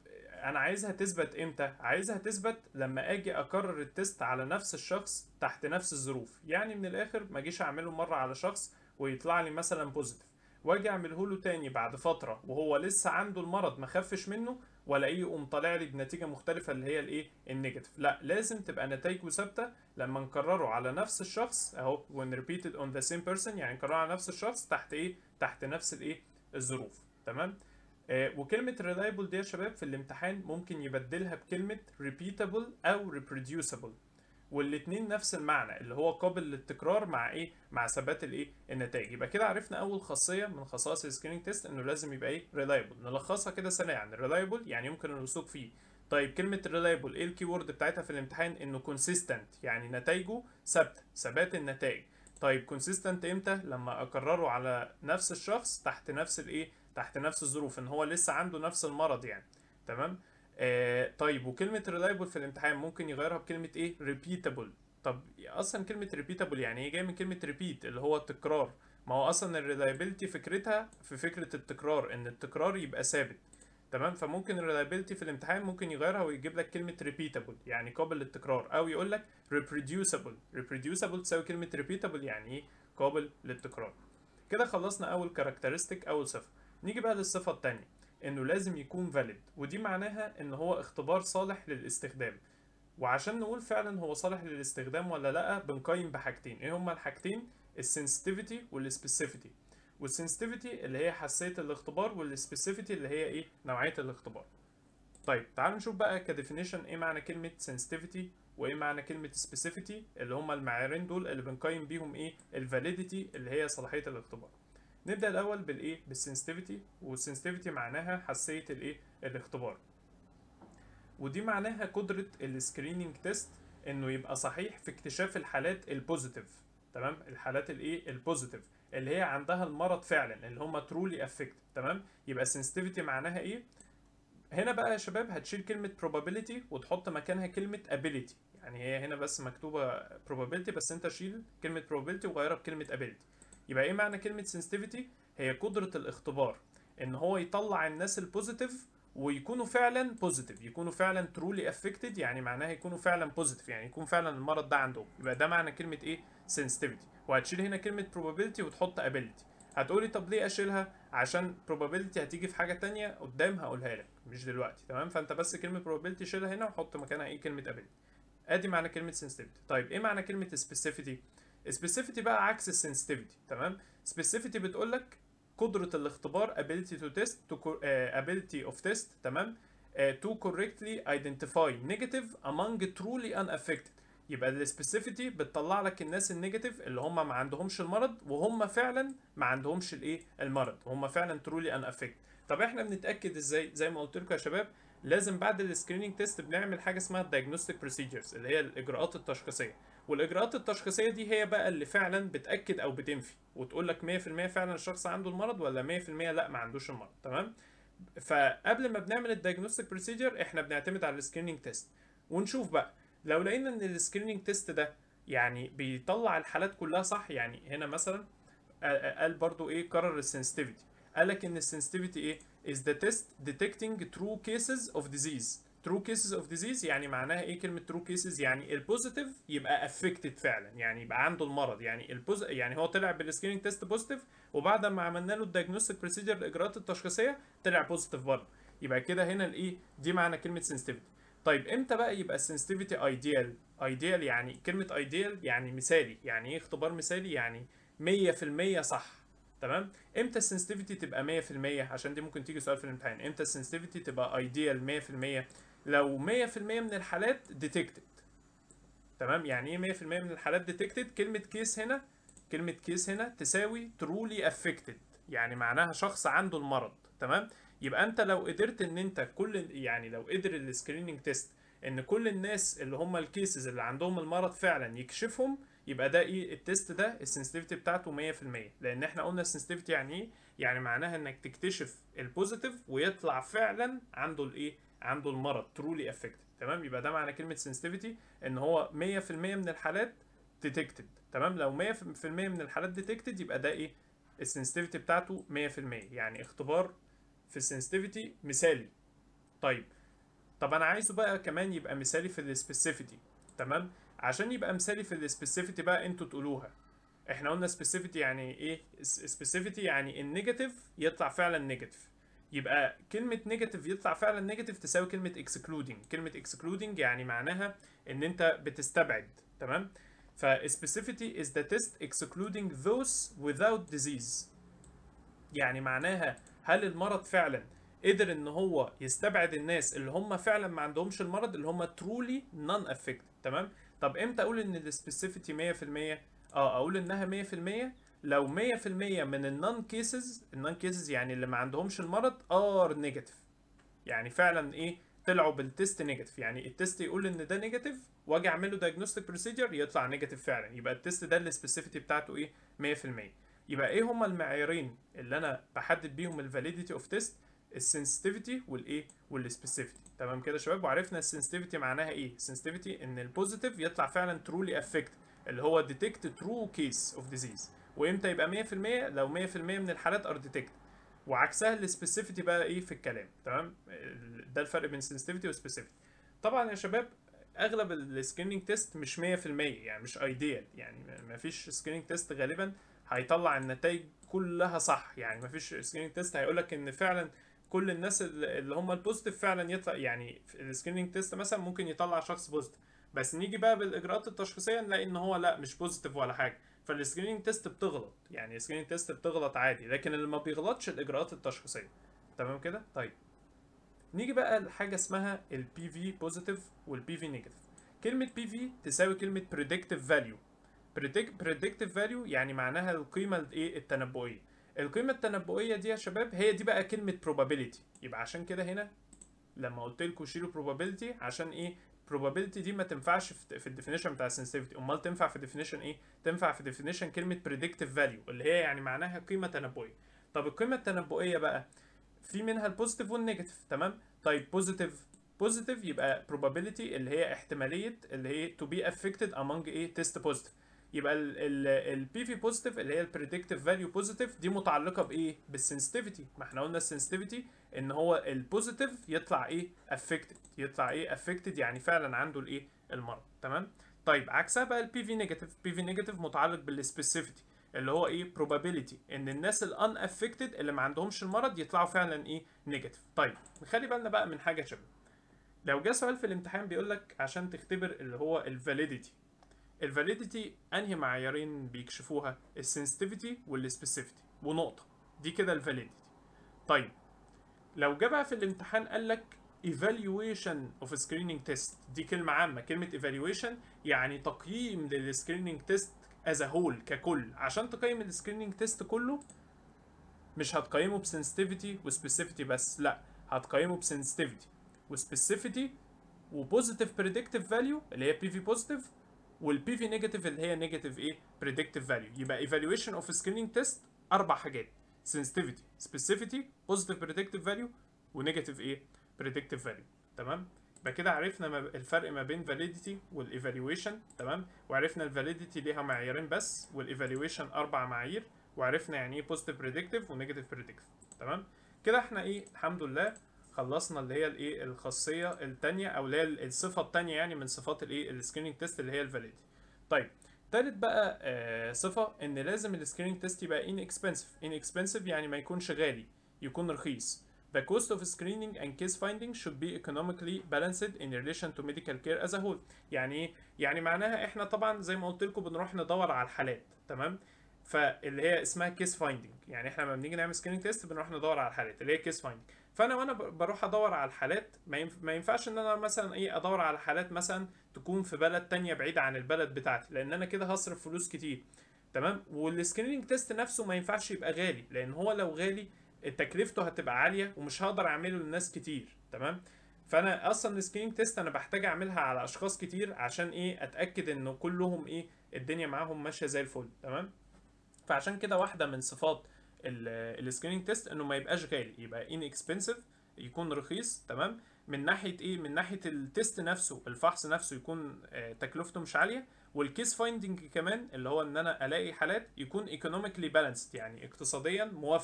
انا عايزها تثبت امتى؟ عايزها تثبت لما اجي اكرر التست على نفس الشخص تحت نفس الظروف. يعني من الاخر ما اجيش اعمله مره على شخص ويطلع لي مثلا بوزيتيف، واجي اعمله له تاني بعد فتره وهو لسه عنده المرض ما خفش منه، والاقيه يقوم طالع لي بنتيجه مختلفه اللي هي الايه النيجاتيف. لا، لازم تبقى نتائجه ثابته لما نكرره على نفس الشخص اهو when repeated on the same person، يعني نكرره على نفس الشخص تحت ايه تحت نفس الايه الظروف. تمام. آه وكلمة reliable دي يا شباب في الامتحان ممكن يبدلها بكلمة repeatable أو reproducible، والاتنين نفس المعنى اللي هو قابل للتكرار مع ايه مع ثبات الايه النتائج. يبقى كده عرفنا اول خاصية من خصائص السكريننج تيست، انه لازم يبقى ايه reliable. نلخصها كده سريعا. reliable يعني يمكن الوثوق فيه. طيب كلمة reliable ايه الكي وورد بتاعتها في الامتحان؟ انه consistent يعني نتائجه ثابتة، ثبات النتائج. طيب consistent امتى؟ لما اكرره على نفس الشخص تحت نفس الايه تحت نفس الظروف، ان هو لسه عنده نفس المرض يعني. تمام. آه طيب وكلمة reliable في الامتحان ممكن يغيرها بكلمة ايه repeatable. طب اصلا كلمة repeatable يعني ايه؟ جاي من كلمة repeat اللي هو التكرار. ما هو اصلا reliability فكرتها في فكرة التكرار، ان التكرار يبقى ثابت. تمام. فممكن reliability في الامتحان ممكن يغيرها ويجيب لك كلمة repeatable يعني قابل للتكرار، او يقول لك reproducible. reproducible تساوي كلمة repeatable يعني ايه قابل للتكرار. كده خلصنا اول كاركترستيك، اول صفة. نيجي بقى للصفة التانية، انه لازم يكون valid، ودي معناها ان هو اختبار صالح للاستخدام. وعشان نقول فعلا هو صالح للاستخدام ولا لا بنقيم بحاجتين. ايه هما الحاجتين؟ السنسيتيفيتي والسبيسيفيتي. والسنسيتيفيتي اللي هي حساسية الاختبار، والسبيسيفيتي اللي هي ايه نوعية الاختبار. طيب تعالوا نشوف بقى كديفينيشن ايه معنى كلمة sensitivity وايه معنى كلمة specificity، اللي هما المعيارين دول اللي بنقيم بيهم ايه الفاليديتي اللي هي صلاحية الاختبار. نبدأ الأول بالإيه؟ بالسنسيتيفيتي. والسنسيتيفيتي معناها حساسية الإيه؟ الاختبار. ودي معناها قدرة السكريننج تيست إنه يبقى صحيح في اكتشاف الحالات البوزيتيف. تمام؟ الحالات الإيه؟ البوزيتيف اللي هي عندها المرض فعلا، اللي هم truly affected. تمام؟ يبقى sensitivity معناها إيه؟ هنا بقى يا شباب هتشيل كلمة probability وتحط مكانها كلمة ability. يعني هي هنا بس مكتوبة probability، بس انت شيل كلمة probability وغيرها بكلمة ability. يبقى ايه معنى كلمة sensitivity؟ هي قدرة الاختبار ان هو يطلع الناس البوزيتيف ويكونوا فعلا بوزيتيف، يكونوا فعلا truly affected، يعني معناها يكونوا فعلا بوزيتيف، يعني يكون فعلا المرض ده عندهم. يبقى ده معنى كلمة ايه؟ sensitivity. وهتشيل هنا كلمة probability وتحط ability. هتقولي طب ليه اشيلها؟ عشان probability هتيجي في حاجة تانية قدام هقولها لك مش دلوقتي. تمام. فانت بس كلمة probability شيلها هنا وحط مكانها ايه كلمة ability. ادي معنى كلمة sensitivity. طيب ايه معنى كلمة specificity؟ specificity بقى عكس السنسيتيفيتي. تمام. specificity بتقول لك قدرة الاختبار ability to test to uh, ability of test. تمام. uh, to correctly identify negative among truly unaffected. يبقى السبيسيفيتي بتطلع لك الناس النيجاتيف اللي هم ما عندهمش المرض وهم فعلا ما عندهمش الايه المرض، وهم فعلا ترولي ان افكت. طب احنا بنتاكد ازاي؟ زي ما قلت لكم يا شباب، لازم بعد السكريننج تيست بنعمل حاجه اسمها الدايجنوستيك بروسيجرز اللي هي الاجراءات التشخيصيه. والاجراءات التشخيصيه دي هي بقى اللي فعلا بتاكد او بتنفي وتقول لك مية في المية فعلا الشخص عنده المرض ولا مية في المية لا ما عندوش المرض. تمام. فقبل ما بنعمل الدايجنوستيك بروسيجر احنا بنعتمد على السكريننج تيست ونشوف بقى لو لقينا ان السكريننج تيست ده يعني بيطلع الحالات كلها صح. يعني هنا مثلا قال برضو ايه قرر السنسيتيفيتي، قال لك ان السنسيتيفيتي ايه is the test detecting true cases of disease. true cases of disease يعني معناها ايه كلمه true cases؟ يعني البوزيتيف يبقى affected فعلا، يعني يبقى عنده المرض. يعني البوز يعني هو طلع بالسكريننج تيست بوزيتيف، وبعد ما عملنا له الدايجنوستيك بروسيجر الاجراءات التشخيصيه طلع بوزيتيف برضه. يبقى كده هنا الايه دي معنى كلمه sensitivity. طيب امتى بقى يبقى السنسيتيفيتي ايديال؟ ايديال يعني كلمه ايديال يعني مثالي. يعني ايه اختبار مثالي؟ يعني مية في المية صح. تمام. امتى السنسيتيفيتي تبقى مية في المية؟ عشان دي ممكن تيجي سؤال في الامتحان. امتى السنسيتيفيتي تبقى ايديال مية في المية؟ لو مية في المية من الحالات ديتكتد. تمام. يعني ايه مية في المية من الحالات ديتكتد؟ كلمه كيس هنا كلمه كيس هنا تساوي ترولي افكتد، يعني معناها شخص عنده المرض. تمام. يبقى انت لو قدرت ان انت كل يعني لو قدر السكريننج تيست ان كل الناس اللي هم الكيسز اللي عندهم المرض فعلا يكشفهم، يبقى ده ايه التيست ده السنسيتيفيتي بتاعته مية في المية. لان احنا قلنا السنسيتيفيتي يعني ايه؟ يعني معناها انك تكتشف البوزيتيف ويطلع فعلا عنده الايه عنده المرض ترولي افكتد. تمام. يبقى ده معنى كلمه سنسيتيفيتي ان هو مية في المية من الحالات ديتكتد. تمام. لو مية في المية من الحالات ديتكتد يبقى ده ايه السنسيتيفيتي بتاعته مية في المية، يعني اختبار في السنسيتيفيتي مثالي. طيب طب انا عايزه بقى كمان يبقى مثالي في السبيسيفيتي. تمام. عشان يبقى مثالي في السبيسيفيتي بقى انتوا تقولوها. احنا قلنا سبيسيفيتي يعني ايه؟ سبيسيفيتي يعني النيجاتيف يطلع فعلا نيجاتيف. يبقى كلمة نيجاتيف يطلع فعلا نيجاتيف تساوي كلمة اكسكلودنج. كلمة اكسكلودنج يعني معناها ان انت بتستبعد. تمام. ف specificity is the test excluding those without disease. يعني معناها هل المرض فعلا قدر ان هو يستبعد الناس اللي هم فعلا ما عندهمش المرض، اللي هم truly non affected. تمام. طب امتى اقول ان السبيسيفيتي مية في المية؟ اه اقول انها مية في المية لو مية في المية من النون كيسز. النون كيسز يعني اللي ما عندهمش المرض ار نيجاتيف. يعني فعلا ايه؟ طلعوا بالتست نيجاتيف. يعني التست يقول ان ده نيجاتيف واجي اعمل له دايجنوستيك بروسيجر يطلع نيجاتيف فعلا، يبقى التست ده السبيسيفيتي بتاعته ايه؟ مية في المية. يبقى ايه هما المعيارين اللي انا بحدد بيهم الفاليديتي اوف تيست؟ السنسيتيفيتي والايه؟ والسبيسيفيتي. تمام كده يا شباب. وعرفنا السنسيتيفيتي معناها ايه. السنسيتيفيتي ان البوزيتيف يطلع فعلا ترولي افكت، اللي هو ديتكت ترو كيس اوف ديزيز. وامتى يبقى مية في المية؟ لو مية في المية من الحالات ار ديتكت. وعكسها السبيسيفيتي بقى ايه في الكلام. تمام. ده الفرق بين سنسيتيفيتي وسبيسيفيتي. طبعا يا شباب اغلب السكريننج تيست مش مية في المية، يعني مش ايديال. يعني ما فيش سكريننج تيست غالبا هيطلع النتائج كلها صح. يعني ما فيش سكريننج تيست هيقول لك ان فعلا كل الناس اللي هم البوزيتيف فعلا يطلع. يعني السكريننج تيست مثلا ممكن يطلع شخص بوزيتيف، بس نيجي بقى بالاجراءات التشخيصيه نلاقي ان هو لا مش بوزيتيف ولا حاجه. فالسكريننج تيست بتغلط. يعني السكريننج تيست بتغلط عادي، لكن اللي ما بيغلطش الاجراءات التشخيصيه. تمام كده. طيب نيجي بقى لحاجه اسمها البي في بوزيتيف والبي في نيجاتيف. كلمه بي في تساوي كلمه بريدكتيف فاليو. بريدكتيف فاليو يعني معناها القيمه الايه؟ التنبؤيه. القيمه التنبؤيه دي يا شباب هي دي بقى كلمه probability. يبقى عشان كده هنا لما قلت لكم شيلوا probability عشان ايه؟ probability دي ما تنفعش في في الديفينيشن بتاع sensitivity. امال تنفع في الديفينيشن ايه؟ تنفع في الديفينيشن كلمه predictive value اللي هي يعني معناها قيمه تنبؤيه. طب القيمه التنبؤيه بقى في منها البوزيتيف والنيجاتيف. تمام. طيب بوزيتيف بوزيتيف يبقى probability اللي هي احتماليه اللي هي to be affected among ايه؟ test positive. يبقى البي في بوزيتيف اللي هي البريدكتيف فاليو بوزيتيف دي متعلقه بايه؟ بالسنسيتيفيتي. ما احنا قلنا السنسيتيفيتي ان هو البوزيتيف يطلع ايه؟ افكتد. يطلع ايه؟ افكتد يعني فعلا عنده الايه؟ المرض. تمام. طيب عكسها بقى البي في نيجاتيف. البي في نيجاتيف متعلق بالسبيسيفيتي اللي هو ايه؟ probability ان الناس الان افكتد اللي ما عندهمش المرض يطلعوا فعلا ايه؟ نيجاتيف. طيب نخلي بالنا بقى من حاجه يا شباب. لو جه سؤال في الامتحان بيقول لك عشان تختبر اللي هو الفاليديتي، الفاليديتي انهي معيارين بيكشفوها؟ السنسيتيفيتي والسبيسيفيتي ونقطه. دي كده الفاليديتي. طيب لو جه بقى في الامتحان قال لك evaluation of screening test، دي كلمه عامه. كلمه evaluation يعني تقييم للسكريننج تيست as a whole ككل. عشان تقيم السكريننج تيست كله مش هتقيمه بسنسيتيفيتي وسبيسيفيتي بس، لا هتقيمه بسنسيتيفيتي وسبيسيفيتي وبوزيتيف بريدكتيف فاليو اللي هي بي في بوزيتيف، والبي في نيجاتيف اللي هي نيجاتيف ايه؟ بريدكتيف فاليو. يبقى evaluation of screening test اربع حاجات: sensitivity، specificity، positive predictive value، ونيجاتيف ايه؟ predictive value. تمام. يبقى كده عرفنا الفرق ما بين validity والايفالويشن. تمام. وعرفنا الفاليديتي ليها معيارين بس والايفالويشن اربع معايير، وعرفنا يعني ايه positive predictive ونيجاتيف predictive. تمام. كده احنا ايه؟ الحمد لله خلصنا اللي هي الايه؟ الخاصيه الثانيه او اللي هي الصفه الثانيه يعني من صفات الايه؟ السكريننج تيست اللي هي الفاليديتي. طيب تالت بقى آه صفه ان لازم السكريننج تيست يبقى inexpensive. inexpensive يعني ما يكونش غالي، يكون رخيص. The cost of screening and case finding should be economically balanced in relation to medical care as a whole. يعني ايه؟ يعني معناها احنا طبعا زي ما قلت لكم بنروح ندور على الحالات. تمام. فاللي هي اسمها كيس فايندنج. يعني احنا لما بنيجي نعمل سكريننج تيست بنروح ندور على الحالات اللي هي كيس فايندنج. فانا وانا بروح ادور على الحالات ما, ينف... ما ينفعش ان انا مثلا ايه ادور على حالات مثلا تكون في بلد تانية بعيدة عن البلد بتاعتي، لان انا كده هصرف فلوس كتير. تمام. والسكريننج تيست نفسه ما ينفعش يبقى غالي، لان هو لو غالي تكلفته هتبقى عالية ومش هقدر اعمله للناس كتير. تمام. فانا اصلا السكريننج تيست انا بحتاج اعملها على اشخاص كتير عشان ايه؟ اتاكد انه كلهم ايه؟ الدنيا معاهم ماشيه زي الفل. تمام. فعشان كده واحده من صفات السكريننج تيست انه ما يبقاش غالي، يبقى inexpensive، يكون رخيص. تمام. من ناحيه ايه؟ من ناحيه التيست نفسه، الفحص نفسه يكون آه تكلفته مش عاليه، والكيس فايندنج كمان اللي هو ان انا الاقي حالات يكون economically balanced يعني اقتصاديا موفر.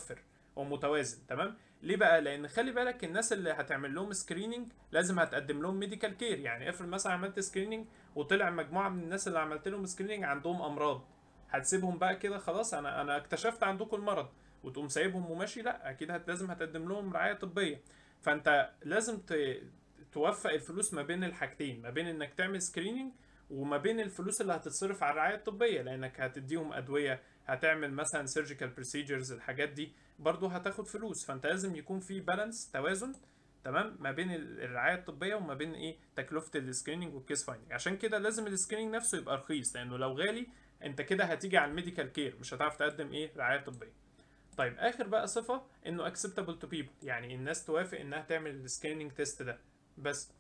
ومتوازن. تمام. ليه بقى؟ لان خلي بالك الناس اللي هتعمل لهم سكريننج لازم هتقدم لهم ميديكال كير. يعني افرض مثلا عملت سكريننج وطلع مجموعه من الناس اللي عملت لهم سكريننج عندهم امراض، هتسيبهم بقى كده خلاص؟ انا انا اكتشفت عندكم المرض وتقوم سايبهم وماشي؟ لا، اكيد هت لازم هتقدم لهم رعايه طبيه. فانت لازم ت... توفق الفلوس ما بين الحاجتين، ما بين انك تعمل سكريننج وما بين الفلوس اللي هتتصرف على الرعايه الطبيه، لانك هتديهم ادويه، هتعمل مثلا سيرجيكال بروسيجرز، الحاجات دي برضو هتاخد فلوس. فانت لازم يكون في بالانس، توازن، تمام، ما بين الرعايه الطبيه وما بين ايه تكلفه السكريننج والكيس فايندنج. عشان كده لازم السكريننج نفسه يبقى رخيص، لانه لو غالي انت كده هتيجي على الميديكال كير، مش هتعرف تقدم ايه رعايه طبيه. طيب اخر بقى صفه انه acceptable to people، يعني الناس توافق انها تعمل السكريننج تيست ده. بس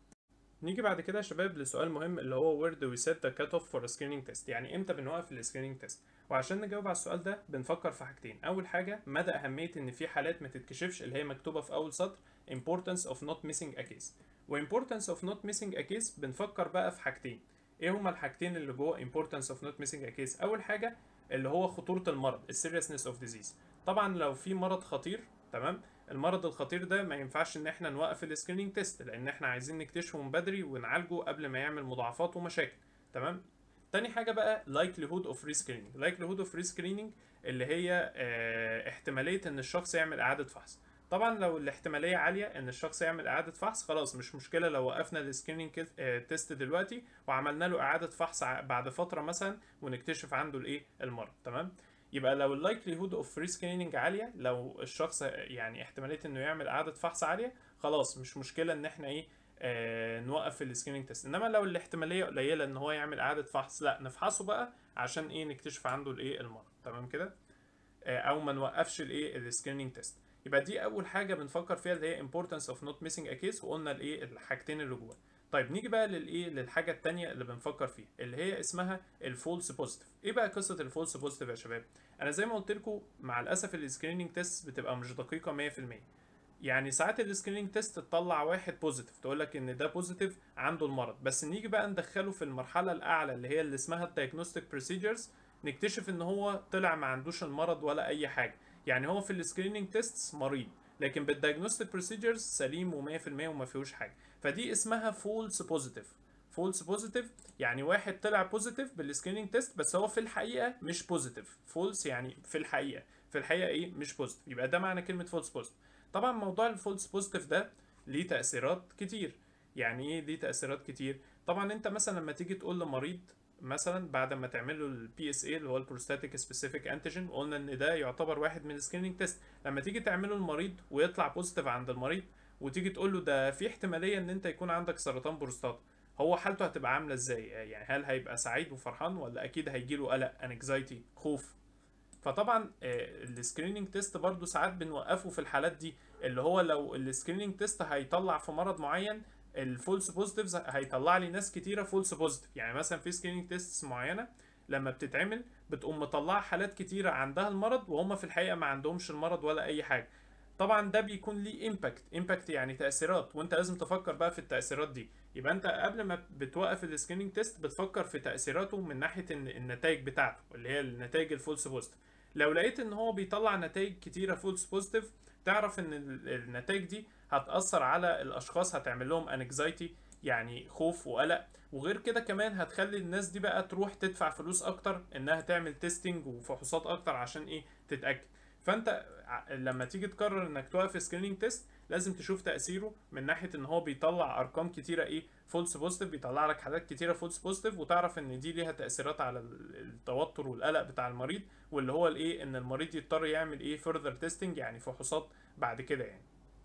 نيجي بعد كده يا شباب لسؤال مهم اللي هو where do we set the cutoff for a screening test، يعني امتى بنوقف السكريننج تيست؟ وعشان نجاوب على السؤال ده بنفكر في حاجتين. اول حاجه مدى اهميه ان في حالات ما تتكشفش اللي هي مكتوبه في اول سطر importance of not missing a case. و importance of not missing a case بنفكر بقى في حاجتين. ايه هما الحاجتين اللي جوه importance of not missing a case؟ اول حاجه اللي هو خطوره المرض، seriousness of disease. طبعا لو في مرض خطير، تمام، المرض الخطير ده ما ينفعش ان احنا نوقف السكريننج تيست، لان احنا عايزين نكتشفه من بدري ونعالجه قبل ما يعمل مضاعفات ومشاكل. تمام. تاني حاجه بقى likelihood of rescreening. likelihood of rescreening اللي هي اه احتماليه ان الشخص يعمل اعاده فحص. طبعا لو الاحتماليه عاليه ان الشخص يعمل اعاده فحص، خلاص مش مشكله لو وقفنا السكريننج تيست دلوقتي وعملنا له اعاده فحص بعد فتره مثلا ونكتشف عنده الايه المرض. تمام. يبقى لو اللايكليهود اوف فري سكريننج عاليه، لو الشخص يعني احتماليه انه يعمل اعاده فحص عاليه، خلاص مش مشكله ان احنا ايه آه نوقف السكريننج تيست. انما لو الاحتماليه قليله ان هو يعمل اعاده فحص، لا نفحصه بقى عشان ايه نكتشف عنده الايه المرض. تمام كده. آه او ما نوقفش الايه السكريننج تيست. يبقى دي اول حاجه بنفكر فيها اللي هي importance of not missing a case، وقلنا الايه الحاجتين اللي جوه. طيب نيجي بقى للايه للحاجه الثانيه اللي بنفكر فيها اللي هي اسمها الفولس بوزيتيف. ايه بقى قصه الفولس بوزيتيف يا شباب؟ انا زي ما قلت لكم مع الاسف السكريننج تيست بتبقى مش دقيقه مية في المية. يعني ساعات السكريننج تيست تطلع واحد بوزيتيف، تقول لك ان ده بوزيتيف عنده المرض، بس نيجي بقى ندخله في المرحله الاعلى اللي هي اللي اسمها الدايجنوستيك بروسيجرز، نكتشف ان هو طلع ما عندوش المرض ولا اي حاجه. يعني هو في السكريننج تيست مريض، لكن بالدايجنوستيك بروسيجرز سليم و100% وما فيهوش حاجه. فدي اسمها فولس بوزيتيف. فولس بوزيتيف يعني واحد طلع بوزيتيف بالسكريننج تيست بس هو في الحقيقه مش بوزيتيف. فولس يعني في الحقيقه، في الحقيقه ايه مش بوزيتيف. يبقى ده معنى كلمه فولس بوزيتيف. طبعا موضوع الفولس بوزيتيف ده ليه تاثيرات كتير. يعني ايه ليه تاثيرات كتير؟ طبعا انت مثلا لما تيجي تقول لمريض مثلا بعد ما تعمل له البي اس اي اللي هو البروستاتيك سبيسيفيك انتيجين، وقلنا ان ده يعتبر واحد من السكريننج تيست، لما تيجي تعمله المريض ويطلع بوزيتيف عند المريض وتيجي تقول له ده في احتماليه ان انت يكون عندك سرطان بروستاتا، هو حالته هتبقى عامله ازاي؟ يعني هل هيبقى سعيد وفرحان ولا اكيد هيجيله قلق، انكزايتي، خوف؟ فطبعا السكريننج تيست برضو ساعات بنوقفه في الحالات دي، اللي هو لو السكريننج تيست هيطلع في مرض معين الفولس بوزيتيفز هيطلع لي ناس كتيره فولس بوزيتيف. يعني مثلا في سكريننج تيست معينه لما بتتعمل بتقوم مطلعه حالات كتيره عندها المرض وهم في الحقيقه ما عندهمش المرض ولا اي حاجه. طبعا ده بيكون ليه امباكت، امباكت يعني تاثيرات، وانت لازم تفكر بقى في التاثيرات دي. يبقى انت قبل ما بتوقف السكريننج تيست بتفكر في تاثيراته من ناحيه النتائج بتاعته اللي هي النتائج الفولس بوزيتيف. لو لقيت ان هو بيطلع نتائج كتيره فولس بوزيتيف، تعرف ان النتائج دي هتاثر على الاشخاص، هتعمل لهم انكزايتي يعني خوف وقلق، وغير كده كمان هتخلي الناس دي بقى تروح تدفع فلوس اكتر انها تعمل تيستنج وفحوصات اكتر عشان ايه تتاكد. فانت لما تيجي تقرر انك توقف سكريننج تيست لازم تشوف تاثيره من ناحيه ان هو بيطلع ارقام كتيره ايه فولس بوزيتيف، بيطلع لك حالات كتيره فولس بوزيتيف، وتعرف ان دي ليها تاثيرات على التوتر والقلق بتاع المريض، واللي هو الايه ان المريض يضطر يعمل ايه فurther تيستنج يعني فحوصات بعد كده. يعني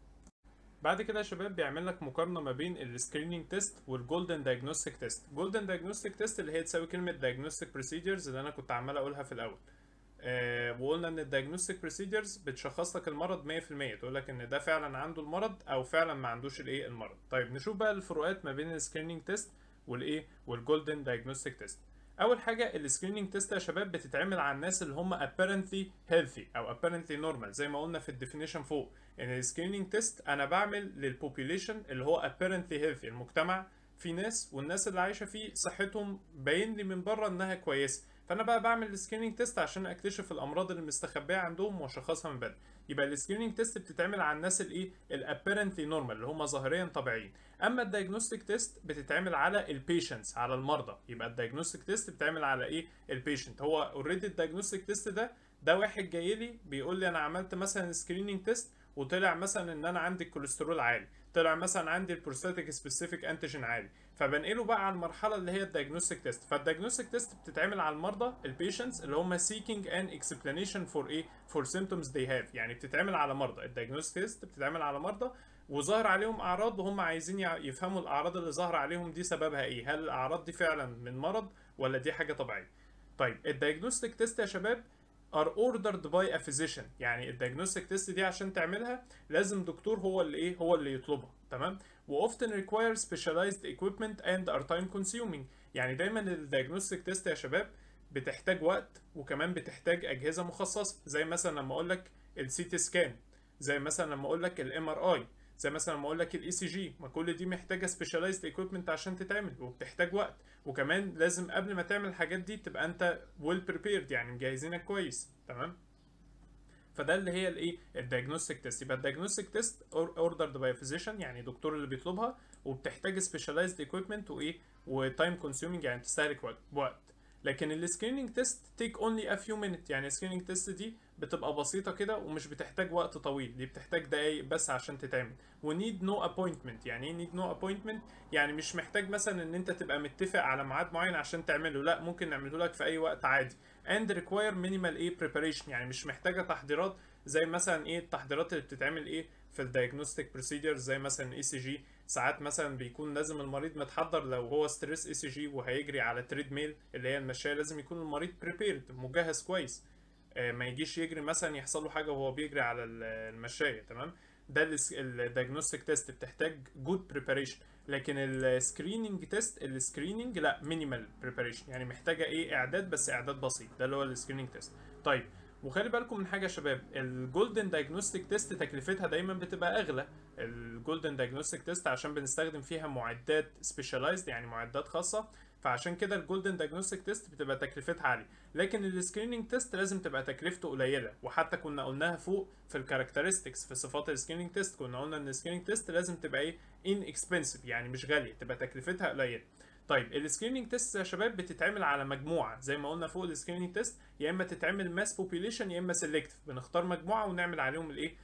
بعد كده يا شباب بيعمل لك مقارنه ما بين السكريننج تيست والجولدن دايجنوستيك تيست. جولدن دايجنوستيك تيست اللي هي تساوي كلمه دايجنوستيك بروسيجرز اللي انا كنت عمال اقولها في الاول. آه وقلنا ان الدايجنوستيك بروسيجرز بتشخص لك المرض مية في المية، تقول لك ان ده فعلا عنده المرض او فعلا ما عندوش الايه المرض. طيب نشوف بقى الفروقات ما بين السكريننج تيست والايه والجولدن دايجنوستيك تيست. اول حاجه السكريننج تيست يا شباب بتتعمل على الناس اللي هم apparently healthy او apparently normal، زي ما قلنا في الديفينيشن فوق ان السكريننج تيست انا بعمل للبوبيليشن اللي هو apparently healthy، المجتمع في ناس والناس اللي عايشه فيه صحتهم باين لي من بره انها كويسه، فانا بقى بعمل السكريننج تيست عشان اكتشف الامراض اللي مستخبيه عندهم واشخصها من بدري. يبقى السكريننج تيست بتتعمل على الناس الايه الابيرنتلي نورمال اللي هم ظاهريا طبيعيين. اما الدايجنوستيك تيست بتتعمل على البيشنتس، على المرضى. يبقى الدايجنوستيك تيست بتتعمل على ايه البيشنت. هو اوريدي الدايجنوستيك تيست ده ده واحد جاي لي بيقول لي انا عملت مثلا سكريننج تيست وطلع مثلا ان انا عندي الكوليسترول عالي، طلع مثلا عندي البروستاتيك سبيسيفيك انتيجين عالي، فبنقله بقى على المرحله اللي هي الدايجنوستيك تيست. فالدايجنوستيك تيست بتتعمل على المرضى البيشنتس اللي هم seeking an explanation for ايه for symptoms they have. يعني بتتعمل على مرضى، الدايجنوستيك تيست بتتعمل على مرضى وظاهر عليهم اعراض وهم عايزين يفهموا الاعراض اللي ظاهره عليهم دي سببها ايه، هل الاعراض دي فعلا من مرض ولا دي حاجه طبيعيه. طيب الدايجنوستيك تيست يا شباب are ordered by a physician. يعني الدايجنوستيك تيست دي عشان تعملها لازم دكتور هو اللي ايه هو اللي يطلبها، تمام. و often require specialized equipment and are time consuming. يعني دايما الدايجنوستيك تيست يا شباب بتحتاج وقت وكمان بتحتاج اجهزه مخصصه، زي مثلا لما اقول لك السي تي سكان، زي مثلا لما اقول لك الام ار اي، زي مثلا لما اقول لك الاي سي جي. ما كل دي محتاجه سبيشاليزد ايكويبمنت عشان تتعمل وبتحتاج وقت، وكمان لازم قبل ما تعمل الحاجات دي تبقى انت ويل بريبيرد، يعني مجهزينك كويس، تمام. فده اللي هي الايه الدايجنوستيك تيست. يبقى الدايجنوستيك تيست اوردرد باي فيزيشن، يعني دكتور اللي بيطلبها، وبتحتاج سبيشاليزد ايكويبمنت وايه وتايم كونسيومينج، يعني تستهلك وقت وقت. لكن السكريننج تيست تيك اونلي ا فيو مينت. يعني السكريننج تيست دي بتبقى بسيطه كده ومش بتحتاج وقت طويل، دي بتحتاج دقايق بس عشان تتعمل. ونيد نو ابوينتمنت. يعني ايه نيد نو ابوينتمنت؟ يعني مش محتاج مثلا ان انت تبقى متفق على ميعاد معين عشان تعمله، لا ممكن نعمله لك في اي وقت عادي. and require minimal ايه preparation. يعني مش محتاجه تحضيرات زي مثلا ايه التحضيرات اللي بتتعمل ايه في الدايجنوستيك بروسيدرز، زي مثلا اي سي جي. ساعات مثلا بيكون لازم المريض متحضر، لو هو ستريس اي سي جي وهيجري على تريد ميل اللي هي المشاية، لازم يكون المريض بريبيرد مجهز كويس، آه ما يجيش يجري مثلا يحصل له حاجه وهو بيجري على المشاية، تمام. ده الدايجنوستيك تيست بتحتاج جود بريباريشن. لكن السكريننج تيست السكريننج لا مينيمال بريباريشن، يعني محتاجه ايه اعداد بس اعداد بسيط. ده اللي هو السكريننج تيست. طيب وخلي بالكم من حاجه يا شباب، الجولدن دايجنوستيك تيست تكلفتها دايما بتبقى اغلى. الجولدن دايجنوستيك تيست عشان بنستخدم فيها معدات سبيشاليزد، يعني معدات خاصه، فعشان كده الجولدن دايجنوستيك تيست بتبقى تكلفتها عاليه. لكن السكريننج تيست لازم تبقى تكلفته قليله، وحتى كنا قلناها فوق في الكاركترستكس في صفات السكريننج تيست، كنا قلنا ان السكريننج تيست لازم تبقى ايه ان اكسبنسيف، يعني مش غاليه، تبقى تكلفتها قليله. طيب السكريننج تيست يا شباب بتتعمل على مجموعه، زي ما قلنا فوق السكريننج تيست يا اما تتعمل ماس بوبيليشن يا اما سيلكتيف، بنختار مجموعه ونعمل عليهم الايه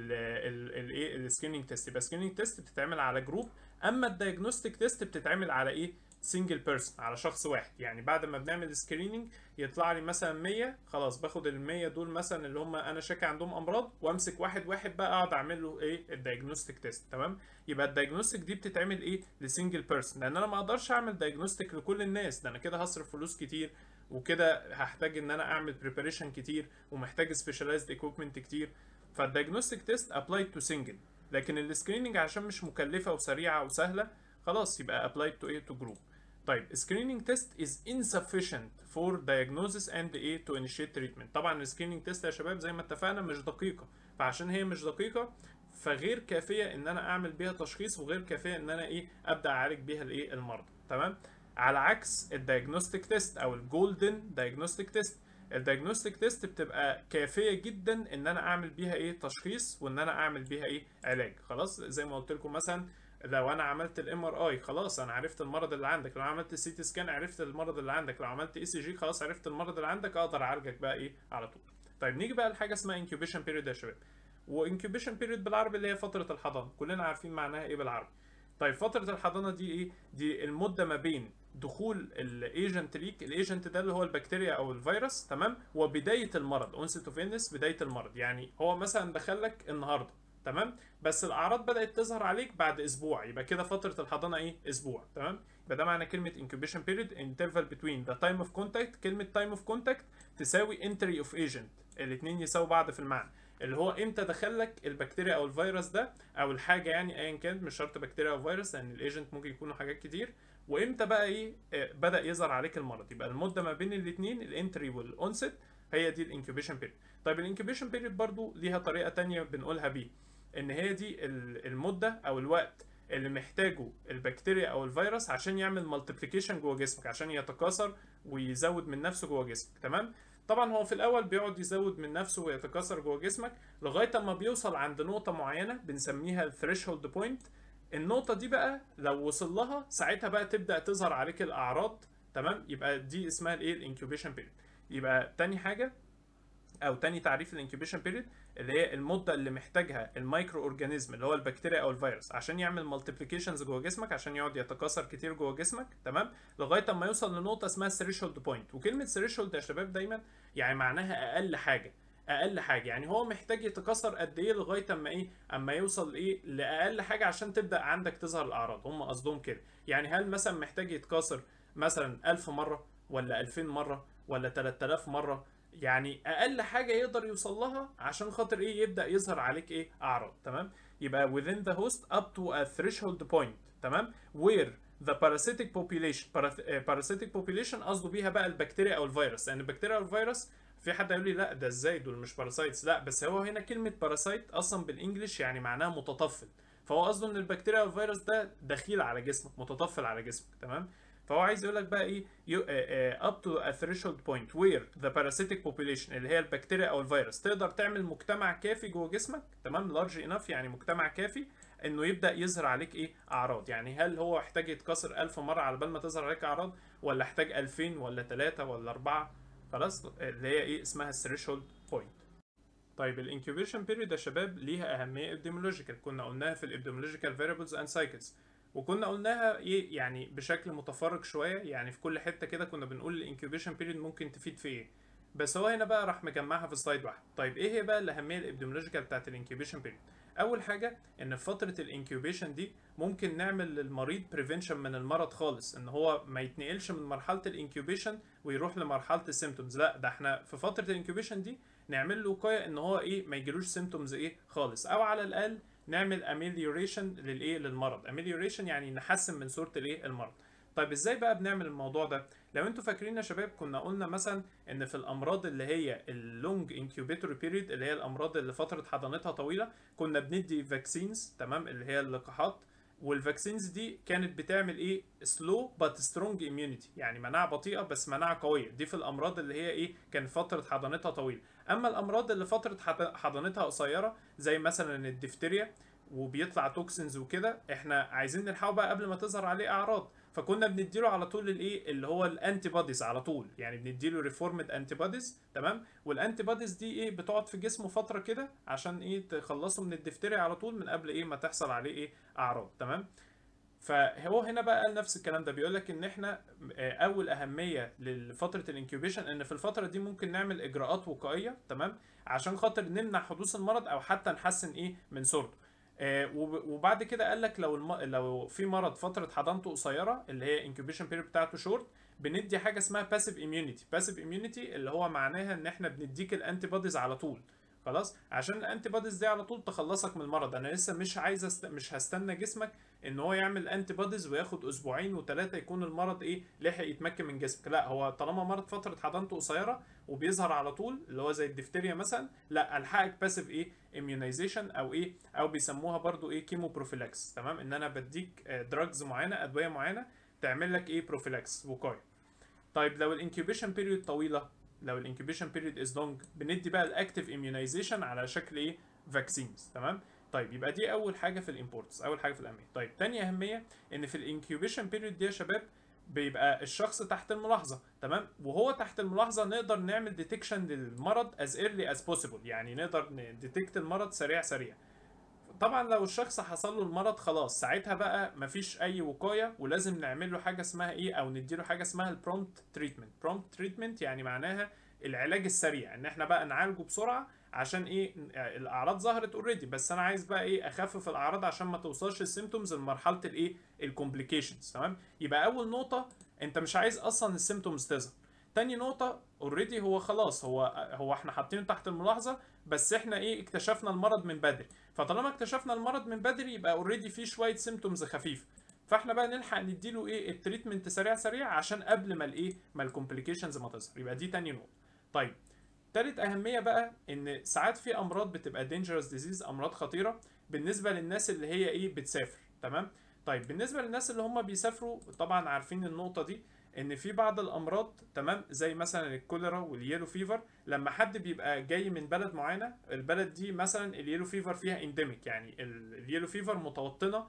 الايه السكريننج تيست. يبقى السكريننج تيست بتتعمل على جروب. اما الدايجنوستيك تيست بتتعمل على ايه سنجل بيرسون، على شخص واحد. يعني بعد ما بنعمل سكريننج يطلع لي مثلا مية، خلاص باخد ال مية دول مثلا اللي هم انا شاكي عندهم امراض، وامسك واحد واحد بقى اقعد اعمل له ايه الدايجنوستيك تيست، تمام. يبقى الدايجنوستيك دي بتتعمل ايه لسنجل بيرسون، لان انا ما اقدرش اعمل دايجنوستيك لكل الناس، ده انا كده هصرف فلوس كتير، وكده هحتاج ان انا اعمل بريباريشن كتير، ومحتاج سبيشاليزد ايكويبمنت كتير. فالدايجنوستيك تيست ابلايد تو سنجل. لكن السكريننج عشان مش مكلفه وسريعه وسهله، خلاص يبقى ابلايد تو ايه تو جروب. طيب screening test is insufficient for diagnosis and ايه to initiate treatment. طبعا السكريننج تيست يا شباب زي ما اتفقنا مش دقيقه، فعشان هي مش دقيقه فغير كافيه ان انا اعمل بيها تشخيص، وغير كافيه ان انا ايه ابدا اعالج بيها الايه المرضى، تمام. على عكس الدايجنوستيك تيست او الجولدن دايجنوستيك تيست، الدايجنوستيك تيست بتبقى كافيه جدا ان انا اعمل بيها ايه تشخيص، وان انا اعمل بيها ايه علاج. خلاص زي ما قلت لكم مثلا لو انا عملت الام ار اي خلاص انا عرفت المرض اللي عندك، لو عملت السي تي سكان عرفت المرض اللي عندك، لو عملت اي سي جي خلاص عرفت المرض اللي عندك، اقدر اعالجك بقى ايه على طول. طيب نيجي بقى لحاجه اسمها انكيوبيشن بيريود يا شباب. وانكيوبيشن بيريود بالعربي اللي هي فتره الحضانه، كلنا عارفين معناها ايه بالعربي. طيب فتره الحضانه دي ايه؟ دي المده ما بين دخول الايجنت ليك، الايجنت ده اللي هو البكتيريا او الفيروس، تمام، وبدايه المرض، اونست اوف انس، بدايه المرض. يعني هو مثلا دخلك النهارده، تمام، بس الاعراض بدات تظهر عليك بعد اسبوع، يبقى كده فتره الحضانه ايه اسبوع، تمام. يبقى ده معنى كلمه incubation period interval between the time of contact. كلمه time of contact تساوي entry of agent، الاثنين يساوي بعض في المعنى، اللي هو امتى دخلك البكتيريا او الفيروس ده او الحاجه، يعني ايا كانت، مش شرط بكتيريا او فيروس لان الايجنت ممكن يكونوا حاجات كتير، وامتى بقى ايه بدا يظهر عليك المرض. يبقى المده ما بين الاثنين الانتري والاونست هي دي الانكيوبيشن بيريد. طيب الانكيوبيشن بيريد برضو ليها طريقه تانية بنقولها بيه، ان هي دي المده او الوقت اللي محتاجه البكتيريا او الفيروس عشان يعمل مالتيبليكيشن جوه جسمك، عشان يتكاثر ويزود من نفسه جوه جسمك. تمام. طبعا هو في الاول بيقعد يزود من نفسه ويتكاثر جوه جسمك لغايه اما بيوصل عند نقطه معينه بنسميها الثريشولد بوينت. النقطه دي بقى لو وصل لها ساعتها بقى تبدا تظهر عليك الاعراض. تمام. يبقى دي اسمها الايه الانكيوبيشن بيريد. يبقى تاني حاجه او تاني تعريف الانكيوبيشن بيريد اللي هي المده اللي محتاجها المايكرو اورجانيزم اللي هو البكتيريا او الفيروس عشان يعمل مالتيبليكيشنز جوه جسمك، عشان يقعد يتكاثر كتير جوه جسمك. تمام. لغايه اما يوصل لنقطه اسمها ثريشولد بوينت. وكلمه ثريشولد يا شباب دايما يعني معناها اقل حاجه. اقل حاجه يعني هو محتاج يتكاثر قد ايه لغايه اما ايه اما يوصل ايه لاقل حاجه عشان تبدا عندك تظهر الاعراض. هم قصدهم كده. يعني هل مثلا محتاج يتكاثر مثلا ألف مره ولا ألفين مره ولا تلات آلاف مره؟ يعني اقل حاجه يقدر يوصل لها عشان خاطر ايه يبدا يظهر عليك ايه اعراض. تمام. يبقى within the host up to a threshold point. تمام. where the parasitic population parasitic population قصده بيها بقى البكتيريا او الفيروس، لان البكتيريا او الفيروس في حد يقول لي لا ده ازاي دول مش باراسايتس. لا بس هو هنا كلمه باراسايت اصلا بالانجلش يعني معناها متطفل، فهو قصده ان البكتيريا او الفيروس ده دخيل على جسمك متطفل على جسمك. تمام. فهو عايز يقول لك بقى ايه you, uh, uh, up to a threshold point where the parasitic population اللي هي البكتيريا او الفيروس تقدر تعمل مجتمع كافي جوه جسمك. تمام. large enough يعني مجتمع كافي انه يبدا يظهر عليك ايه اعراض. يعني هل هو احتاج يتكسر ألف مره على بال ما تظهر عليك اعراض، ولا احتاج ألفين ولا ثلاثة ولا أربعة؟ خلاص اللي هي ايه اسمها الثريشولد بوينت. طيب الانكيوبيشن بيريود يا شباب ليها اهميه ابيديمولوجيكال، كنا قلناها في الابيديمولوجيكال فاريبلز اند سايكلز، وكنا قلناها ايه يعني بشكل متفرق شويه. يعني في كل حته كده كنا بنقول الانكيوبيشن بيريود ممكن تفيد في ايه، بس هو هنا بقى راح مجمعها في سلايد واحد. طيب ايه هي بقى الاهميه الابيديمولوجيكال بتاعت الانكيوبيشن بيريود؟ اول حاجه ان في فتره الانكيوبيشن دي ممكن نعمل للمريض بريفنشن من المرض خالص، ان هو ما يتنقلش من مرحله الانكيوبيشن ويروح لمرحله السيمتومز. لا ده احنا في فتره الانكيوبيشن دي نعمل له وقايه ان هو ايه ما يجيلوش سيمتومز ايه خالص، او على الاقل نعمل اميليوريشن للايه للمرض. اميليوريشن يعني نحسن من صوره الايه المرض. طيب ازاي بقى بنعمل الموضوع ده؟ لو انتوا فاكرين يا شباب كنا قلنا مثلا ان في الامراض اللي هي اللونج انكيوبيتوري بيريد اللي هي الامراض اللي فتره حضانتها طويله كنا بندي فاكسينز. تمام. اللي هي اللقاحات. والفاكسينز دي كانت بتعمل ايه سلو بات سترونج اميونيتي، يعني مناعه بطيئه بس مناعه قويه. دي في الامراض اللي هي ايه كان فتره حضانتها طويله. اما الامراض اللي فتره حضانتها قصيره زي مثلا الدفتيريا وبيطلع توكسينز وكده، احنا عايزين نلحقه بقى قبل ما تظهر عليه اعراض، فكنا بنديله على طول الايه اللي هو الانتي بوديز على طول. يعني بنديله ريفورمد انتي بوديز. تمام. والانتي بوديز دي ايه بتقعد في جسمه فتره كده عشان ايه تخلصه من الدفتيريا على طول من قبل ايه ما تحصل عليه ايه اعراض. تمام. فهو هنا بقى قال نفس الكلام ده، بيقول لك ان احنا اول اهميه لفتره الانكيوبيشن ان في الفتره دي ممكن نعمل اجراءات وقائيه. تمام. عشان خاطر نمنع حدوث المرض او حتى نحسن ايه من صورته. آه وبعد كده قال لك لو الم... لو في مرض فتره حضانته قصيره اللي هي انكيوبيشن بيريود بتاعته شورت، بندي حاجه اسمها باسيف اميونيتي. باسيف اميونيتي اللي هو معناها ان احنا بنديك الانتي بوديز على طول. خلاص عشان الانتي بوديز دي على طول تخلصك من المرض. انا لسه مش عايز است... مش هستنى جسمك ان هو يعمل انتي بوديز وياخد اسبوعين وثلاثه يكون المرض ايه لحق يتمكن من جسمك. لا هو طالما مرض فتره حضانته قصيره وبيظهر على طول اللي هو زي الدفتيريا مثلا، لا الحقك باسيف ايه اميونيزيشن او ايه او بيسموها برضو ايه كيمو بروفيلاكس. تمام. ان انا بديك دراجز معينه ادويه معينه تعمل لك ايه بروفيلاكس وقايه. طيب لو الانكيوبيشن بيريود طويله، لو الانكيوبيشن بيريود از لونج بندي بقى الاكتيف اميونيزيشن على شكل ايه فاكسينز. تمام. طيب يبقى دي اول حاجه في الامبورتس، اول حاجه في الاهميه. طيب تاني اهميه ان في الانكيوبيشن بيريود دي يا شباب بيبقى الشخص تحت الملاحظه. تمام. وهو تحت الملاحظه نقدر نعمل ديتكشن للمرض as early as possible، يعني نقدر نديتكت المرض سريع سريع. طبعا لو الشخص حصل له المرض خلاص ساعتها بقى مفيش اي وقايه ولازم نعمل له حاجه اسمها ايه او نديله حاجه اسمها البرومبت تريتمنت. برومبت تريتمنت يعني معناها العلاج السريع، ان احنا بقى نعالجه بسرعه عشان ايه الاعراض ظهرت اوريدي بس انا عايز بقى ايه اخفف الاعراض عشان ما توصلش السيمتومز لمرحله الايه الكومبليكيشنز. تمام. يبقى اول نقطه انت مش عايز اصلا السيمتومز تظهر. تاني نقطه اوريدي هو خلاص هو هو احنا حاطينه تحت الملاحظه بس احنا ايه اكتشفنا المرض من بدري، فطالما اكتشفنا المرض من بدري يبقى اوريدي في شويه سيمتومز خفيفه، فاحنا بقى نلحق نديله ايه التريتمنت سريع سريع عشان قبل ما الايه ما الكومبليكيشنز ما تظهر. يبقى دي تاني نقطه. طيب تالت اهميه بقى ان ساعات في امراض بتبقى dangerous disease، امراض خطيره بالنسبه للناس اللي هي ايه بتسافر. تمام. طيب بالنسبه للناس اللي هم بيسافروا، طبعا عارفين النقطه دي، ان في بعض الامراض تمام زي مثلا الكوليرا واليلو فيفر، لما حد بيبقى جاي من بلد معينه، البلد دي مثلا اليلو فيفر فيها انديميك، يعني ال- اليلو فيفر متوطنه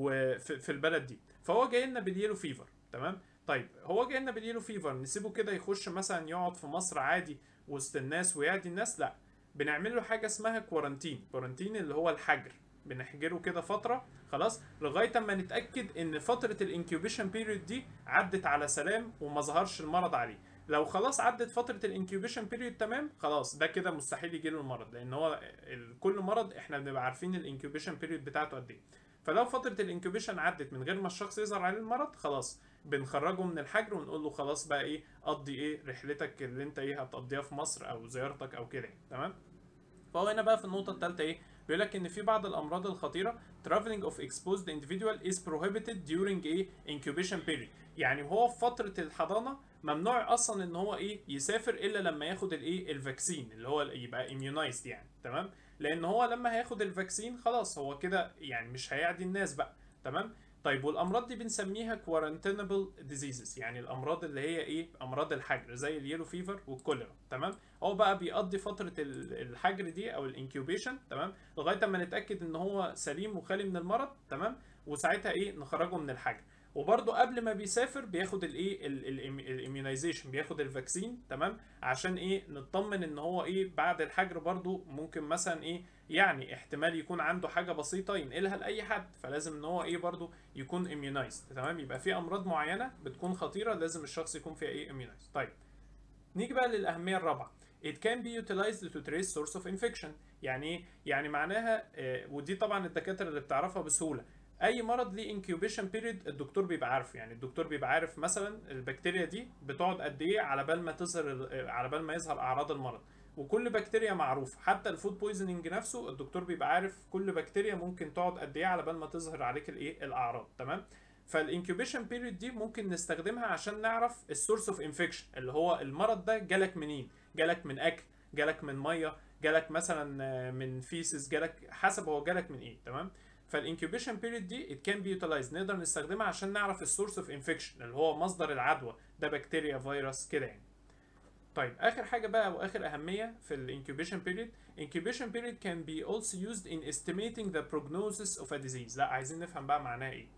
وفي في البلد دي، فهو جاي لنا باليلو فيفر. تمام. طيب هو جاي لنا باليلو فيفر، نسيبه كده يخش مثلا يقعد في مصر عادي وسط الناس ويعدي الناس؟ لا، بنعمل له حاجه اسمها كورانتين. كورانتين اللي هو الحجر، بنحجره كده فتره خلاص لغايه اما نتاكد ان فتره الانكيوبيشن بيريود دي عدت على سلام وما ظهرش المرض عليه. لو خلاص عدت فتره الانكيوبيشن بيريود تمام، خلاص ده كده مستحيل يجيله المرض، لان هو ال- كل مرض احنا بنبقى عارفين الانكيوبيشن بيريود بتاعته قد ايه. فلو فتره الانكيوبيشن عدت من غير ما الشخص يظهر عليه المرض، خلاص بنخرجه من الحجر ونقول له خلاص بقى ايه، قضي ايه رحلتك اللي انت ايه هتقضيها في مصر او زيارتك او كده يعني. تمام. فهو هنا بقى في النقطة الثالثة ايه؟ بيقول لك ان في بعض الامراض الخطيرة traveling of exposed individual is prohibited during ايه incubation period، يعني هو في فترة الحضانة ممنوع اصلا ان هو ايه يسافر الا لما ياخد الايه الفاكسين اللي هو يبقى immunized يعني. تمام. لان هو لما هياخد الفاكسين خلاص هو كده يعني مش هيعدي الناس بقى. تمام. طيب والامراض دي بنسميها كوارنتينبل ديزيزز، يعني الامراض اللي هي ايه امراض الحجر زي اليلو فيفر والكوليرا. تمام. هو بقى بيقضي فتره ال- الحجر دي او الانكيوبيشن تمام لغايه اما نتاكد ان هو سليم وخالي من المرض. تمام. وساعتها ايه نخرجه من الحجر. وبرده قبل ما بيسافر بياخد الايه الاميونيزيشن، بياخد الفاكسين. تمام. عشان ايه نطمن ان هو ايه بعد الحجر برده ممكن مثلا ايه يعني احتمال يكون عنده حاجه بسيطه ينقلها لاي حد، فلازم ان هو ايه برده يكون immunized. تمام. يبقى في امراض معينه بتكون خطيره لازم الشخص يكون فيها ايه immunized. طيب نيجي بقى للاهميه الرابعه. it can be utilized to trace source of infection. يعني ايه؟ يعني معناها آه ودي طبعا الدكاتره اللي بتعرفها بسهوله، اي مرض ليه انكيوبيشن بيريد الدكتور بيبقى عارف، يعني الدكتور بيبقى عارف مثلا البكتيريا دي بتقعد قد ايه على بال ما تظهر على بال ما يظهر اعراض المرض، وكل بكتيريا معروف. حتى الفود بويزنينج نفسه الدكتور بيبقى عارف كل بكتيريا ممكن تقعد قد ايه على بال ما تظهر عليك الايه الاعراض. تمام. فالانكيوبيشن بيريود دي ممكن نستخدمها عشان نعرف السورس اوف انفكشن، اللي هو المرض ده جالك منين، جالك من اكل، جالك من ميه، جالك مثلا من فيسز، جالك حسب هو جالك من ايه. تمام. فالانكيوبيشن بيريود دي it can be utilized نقدر نستخدمها عشان نعرف السورس اوف انفكشن اللي هو مصدر العدوى، ده بكتيريا فيروس كده يعني. طيب اخر حاجه بقى واخر اهميه في الانكيوبيشن بيريود، incubation period can be also used in estimating the prognosis of a disease. لا عايزين نفهم بقى معناها ايه.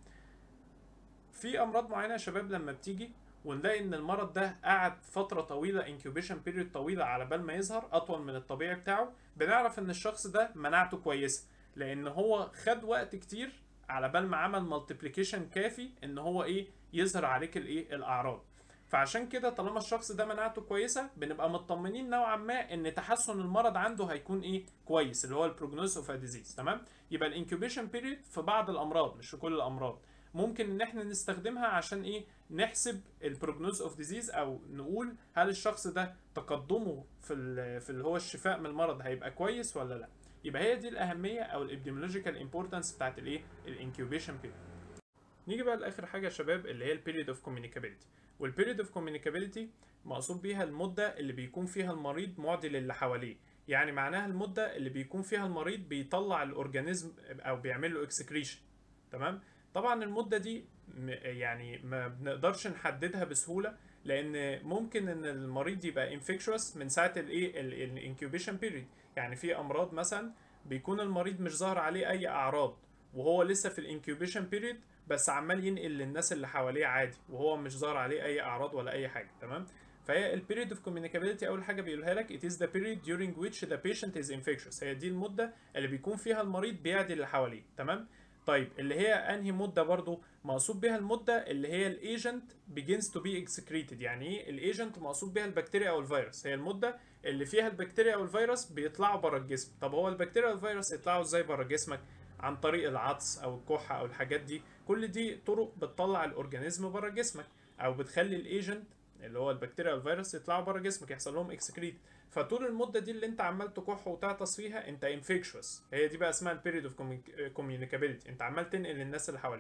في امراض معينه يا شباب لما بتيجي ونلاقي ان المرض ده قعد فتره طويله انكيوبيشن بيريود طويله على بال ما يظهر اطول من الطبيعي بتاعه، بنعرف ان الشخص ده مناعته كويسه لان هو خد وقت كتير على بال ما عمل مالتيبليكيشن كافي ان هو ايه يظهر عليك الايه الاعراض. فعشان كده طالما الشخص ده مناعته كويسه بنبقى مطمنين نوعا ما ان تحسن المرض عنده هيكون ايه كويس، اللي هو البروجنوز اوف ديزيز. تمام. يبقى الانكيوبيشن بيريود في بعض الامراض مش في كل الامراض ممكن ان احنا نستخدمها عشان ايه نحسب البروجنوز اوف ديزيز، او نقول هل الشخص ده تقدمه في ال في اللي هو الشفاء من المرض هيبقى كويس ولا لا. يبقى هي دي الاهميه او الابيديمولوجيكال امبورتانس بتاعت الايه الانكيوبيشن بيريود. نيجي بقى لاخر حاجه يا شباب اللي هي البيريود اوف كوميونيكابيلتي. والبيريود اوف كوميونيكابيلتي مقصود بيها المده اللي بيكون فيها المريض معدي للي حواليه، يعني معناها المده اللي بيكون فيها المريض بيطلع الاورجانيزم او بيعمل له اكسكريشن. تمام. طبعا المده دي يعني ما بنقدرش نحددها بسهوله، لان ممكن ان المريض يبقى انفكشوس من ساعه الايه الانكيوبيشن بيريود. يعني في امراض مثلا بيكون المريض مش ظاهر عليه اي اعراض وهو لسه في الانكيوبيشن بيريود، بس عمال ينقل للناس اللي حواليه عادي وهو مش ظاهر عليه اي اعراض ولا اي حاجه. تمام. فهي البيريود اوف كوميونيكابيلتي اول حاجه بيقولها لك it is the period during which the patient is infectious. هي دي المده اللي بيكون فيها المريض بيعدي اللي حواليه. تمام. طيب اللي هي انهي مده برضو مقصود بيها المده اللي هي الايجنت begins to be excreted. يعني ايه الايجنت؟ مقصود بيها البكتيريا او الفيروس. هي المده اللي فيها البكتيريا او الفيروس بيطلعوا بره الجسم. طب هو البكتيريا والفيروس يطلعوا ازاي بره جسمك؟ عن طريق العطس او الكحه او الحاجات دي، كل دي طرق بتطلع الاورجانيزم بره جسمك او بتخلي الايجنت اللي هو البكتيريا والفيروس يطلعوا بره جسمك يحصل لهم اكسكريت. فطول المده دي اللي انت عمال تكح وتعطس فيها انت انفكشوس، هي دي بقى اسمها البيريود اوف كوميونيكابيلتي، انت عمال تنقل للناس اللي حواليك.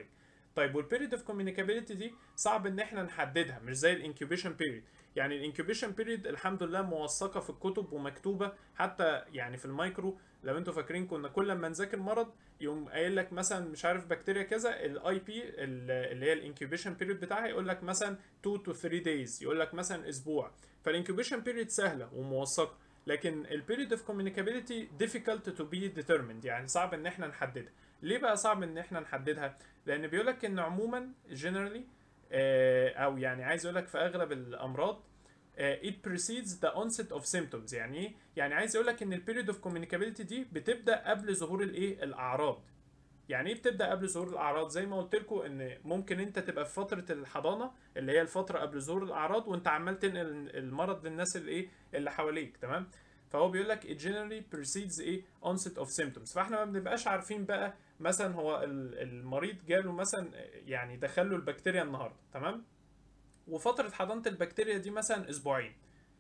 طيب والبيريد اوف كوميونيكابيلتي دي صعب ان احنا نحددها، مش زي الانكيوبيشن بيريد. يعني الانكيوبيشن بيريد الحمد لله موثقه في الكتب ومكتوبه، حتى يعني في المايكرو لو انتوا فاكرين كنا كل ما نذاكر مرض يقوم قايل لك مثلا مش عارف بكتيريا كذا، الاي بي اللي هي الانكيوبيشن بيريد بتاعها يقول لك مثلا اتنين to ثلاثة دايز، يقول لك مثلا اسبوع. فالانكيوبيشن بيريد سهله وموثقه، لكن البيريد اوف كوميونيكابيلتي difficult to be determined، يعني صعب ان احنا نحددها. ليه بقى صعب ان احنا نحددها؟ لان بيقول لك ان عموما generally آه، او يعني عايز يقول لك في اغلب الامراض آه، it precedes the onset of symptoms. يعني ايه؟ يعني عايز يقول لك ان البيريد اوف communicability دي بتبدا قبل ظهور الايه الاعراض. يعني ايه بتبدا قبل ظهور الاعراض؟ زي ما قلت لكم ان ممكن انت تبقى في فتره الحضانه اللي هي الفتره قبل ظهور الاعراض، وانت عمال تنقل المرض للناس اللي ايه اللي حواليك، تمام؟ فهو بيقول لك it generally precedes ايه onset of symptoms. فاحنا ما بنبقاش عارفين بقى مثلا هو ال- المريض جاله مثلا يعني دخل له البكتيريا النهارده، تمام؟ وفتره حضانه البكتيريا دي مثلا اسبوعين.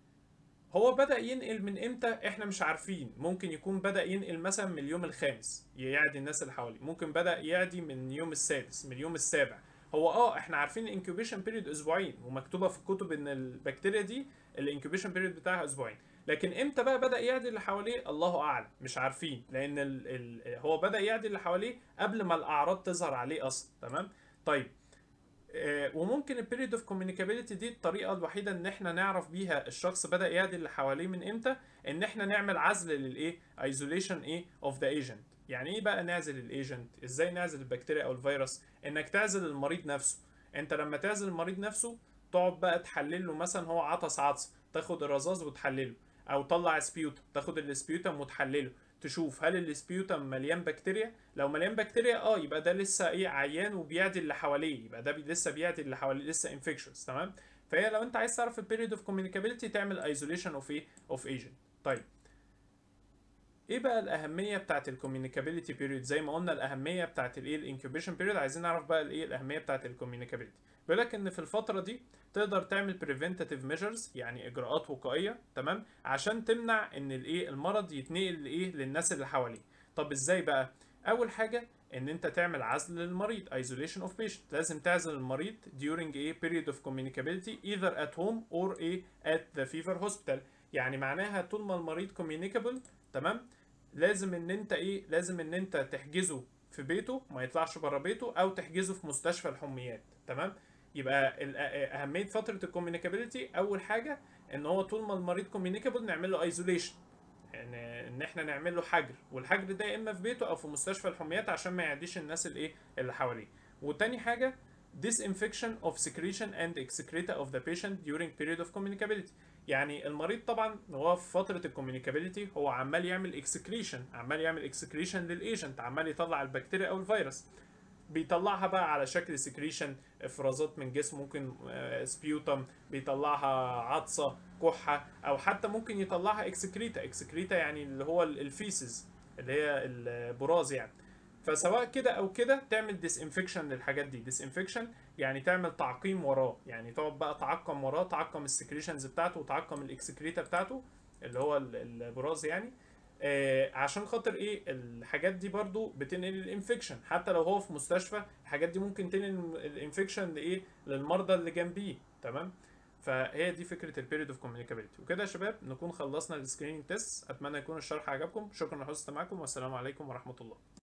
هو بدأ ينقل من امتى احنا مش عارفين. ممكن يكون بدأ ينقل مثلا من اليوم الخامس يعدي الناس اللي حواليه، ممكن بدأ يعدي من اليوم السادس، من اليوم السابع. هو اه احنا عارفين الانكيوبيشن بيريد اسبوعين، ومكتوبه في الكتب ان البكتيريا دي الانكيوبيشن بيريد بتاعها اسبوعين. لكن امتى بقى بدأ يعدي اللي حواليه الله اعلم، مش عارفين، لان ال ال هو بدأ يعدي اللي حواليه قبل ما الاعراض تظهر عليه اصلا، تمام؟ طيب آه، وممكن البيريد اوف كوميونيكابيلتي دي الطريقه الوحيده ان احنا نعرف بيها الشخص بدا يعدي اللي حواليه من امتى، ان احنا نعمل عزل للايه ايزوليشن ايه اوف ذا ايجنت. يعني ايه بقى نعزل الايجنت؟ ازاي نعزل البكتيريا او الفيروس؟ انك تعزل المريض نفسه. انت لما تعزل المريض نفسه تقعد بقى تحلل له، مثلا هو عطس عطس تاخد الرذاذ وتحلله، او طلع سبيوتم تاخد السبيوتم وتحلله، تشوف هل السبيوتم مليان بكتيريا. لو مليان بكتيريا اه يبقى ده لسه ايه عيان وبيعدي اللي حواليه، يبقى ده بي لسه بيعدي اللي حواليه، لسه انفكشوس، تمام؟ فهي لو انت عايز تعرف البيريد اوف كوميونيكابيلتي تعمل ايزوليشن اوف ايه اوف ايجنت. طيب ايه بقى الاهميه بتاعت الكوميونيكابيلتي بيريد؟ زي ما قلنا الاهميه بتاعت الايه الانكيوبيشن بيريد، عايزين نعرف بقى الايه الاهميه بتاعت الكوميونيكابيلتي. بيقول لك ان في الفتره دي تقدر تعمل بريفنتيف ميجرز، يعني اجراءات وقائيه، تمام؟ عشان تمنع ان الايه المرض يتنقل لايه للناس اللي حواليه. طب ازاي بقى؟ اول حاجه ان انت تعمل عزل للمريض isolation of patient. لازم تعزل المريض during a period of communicability either at home or a at the fever hospital. يعني معناها طول ما المريض communicable، تمام؟ لازم ان انت ايه لازم ان انت تحجزه في بيته، ما يطلعش بره بيته، او تحجزه في مستشفى الحميات، تمام؟ يبقى ال- اهميه فتره الكوميونيكابيلتي اول حاجه ان هو طول ما المريض كوميونيكابل نعمل له ايزوليشن، ان ان احنا نعمل له حجر، والحجر ده يا اما في بيته او في مستشفى الحميات عشان ما يعديش الناس الايه اللي حواليه. وتاني حاجه disinfection of secretion and excreta of the patient during period of communicability. يعني المريض طبعا هو في فتره الكوميونيكابيلتي هو عمال يعمل اكسكريشن، عمال يعمل اكسكريشن للايجنت، عمال يطلع البكتيريا او الفيروس، بيطلعها بقى على شكل سكريشن، افرازات من جسم، ممكن سبيوتم، بيطلعها عطسه، كحه، او حتى ممكن يطلعها اكسكريتا. اكسكريتا يعني اللي هو الفيسز، اللي هي البراز يعني. فسواء كده او كده تعمل ديس انفكشن للحاجات دي. ديس انفكشن يعني تعمل تعقيم وراه، يعني تقعد بقى تعقم وراه، تعقم السكريشنز بتاعته وتعقم الاكسكريتا بتاعته اللي هو البراز يعني. آه عشان خاطر ايه الحاجات دي برضو بتنقل الانفكشن، حتى لو هو في مستشفى الحاجات دي ممكن تنقل الانفكشن لايه للمرضى اللي جنبيه، تمام؟ فهي دي فكره البيريد اوف كوميونيكابيلتي. وكده يا شباب نكون خلصنا السكريننج تيست. اتمنى يكون الشرح عجبكم. شكرا لحسن استماعكم، والسلام عليكم ورحمه الله.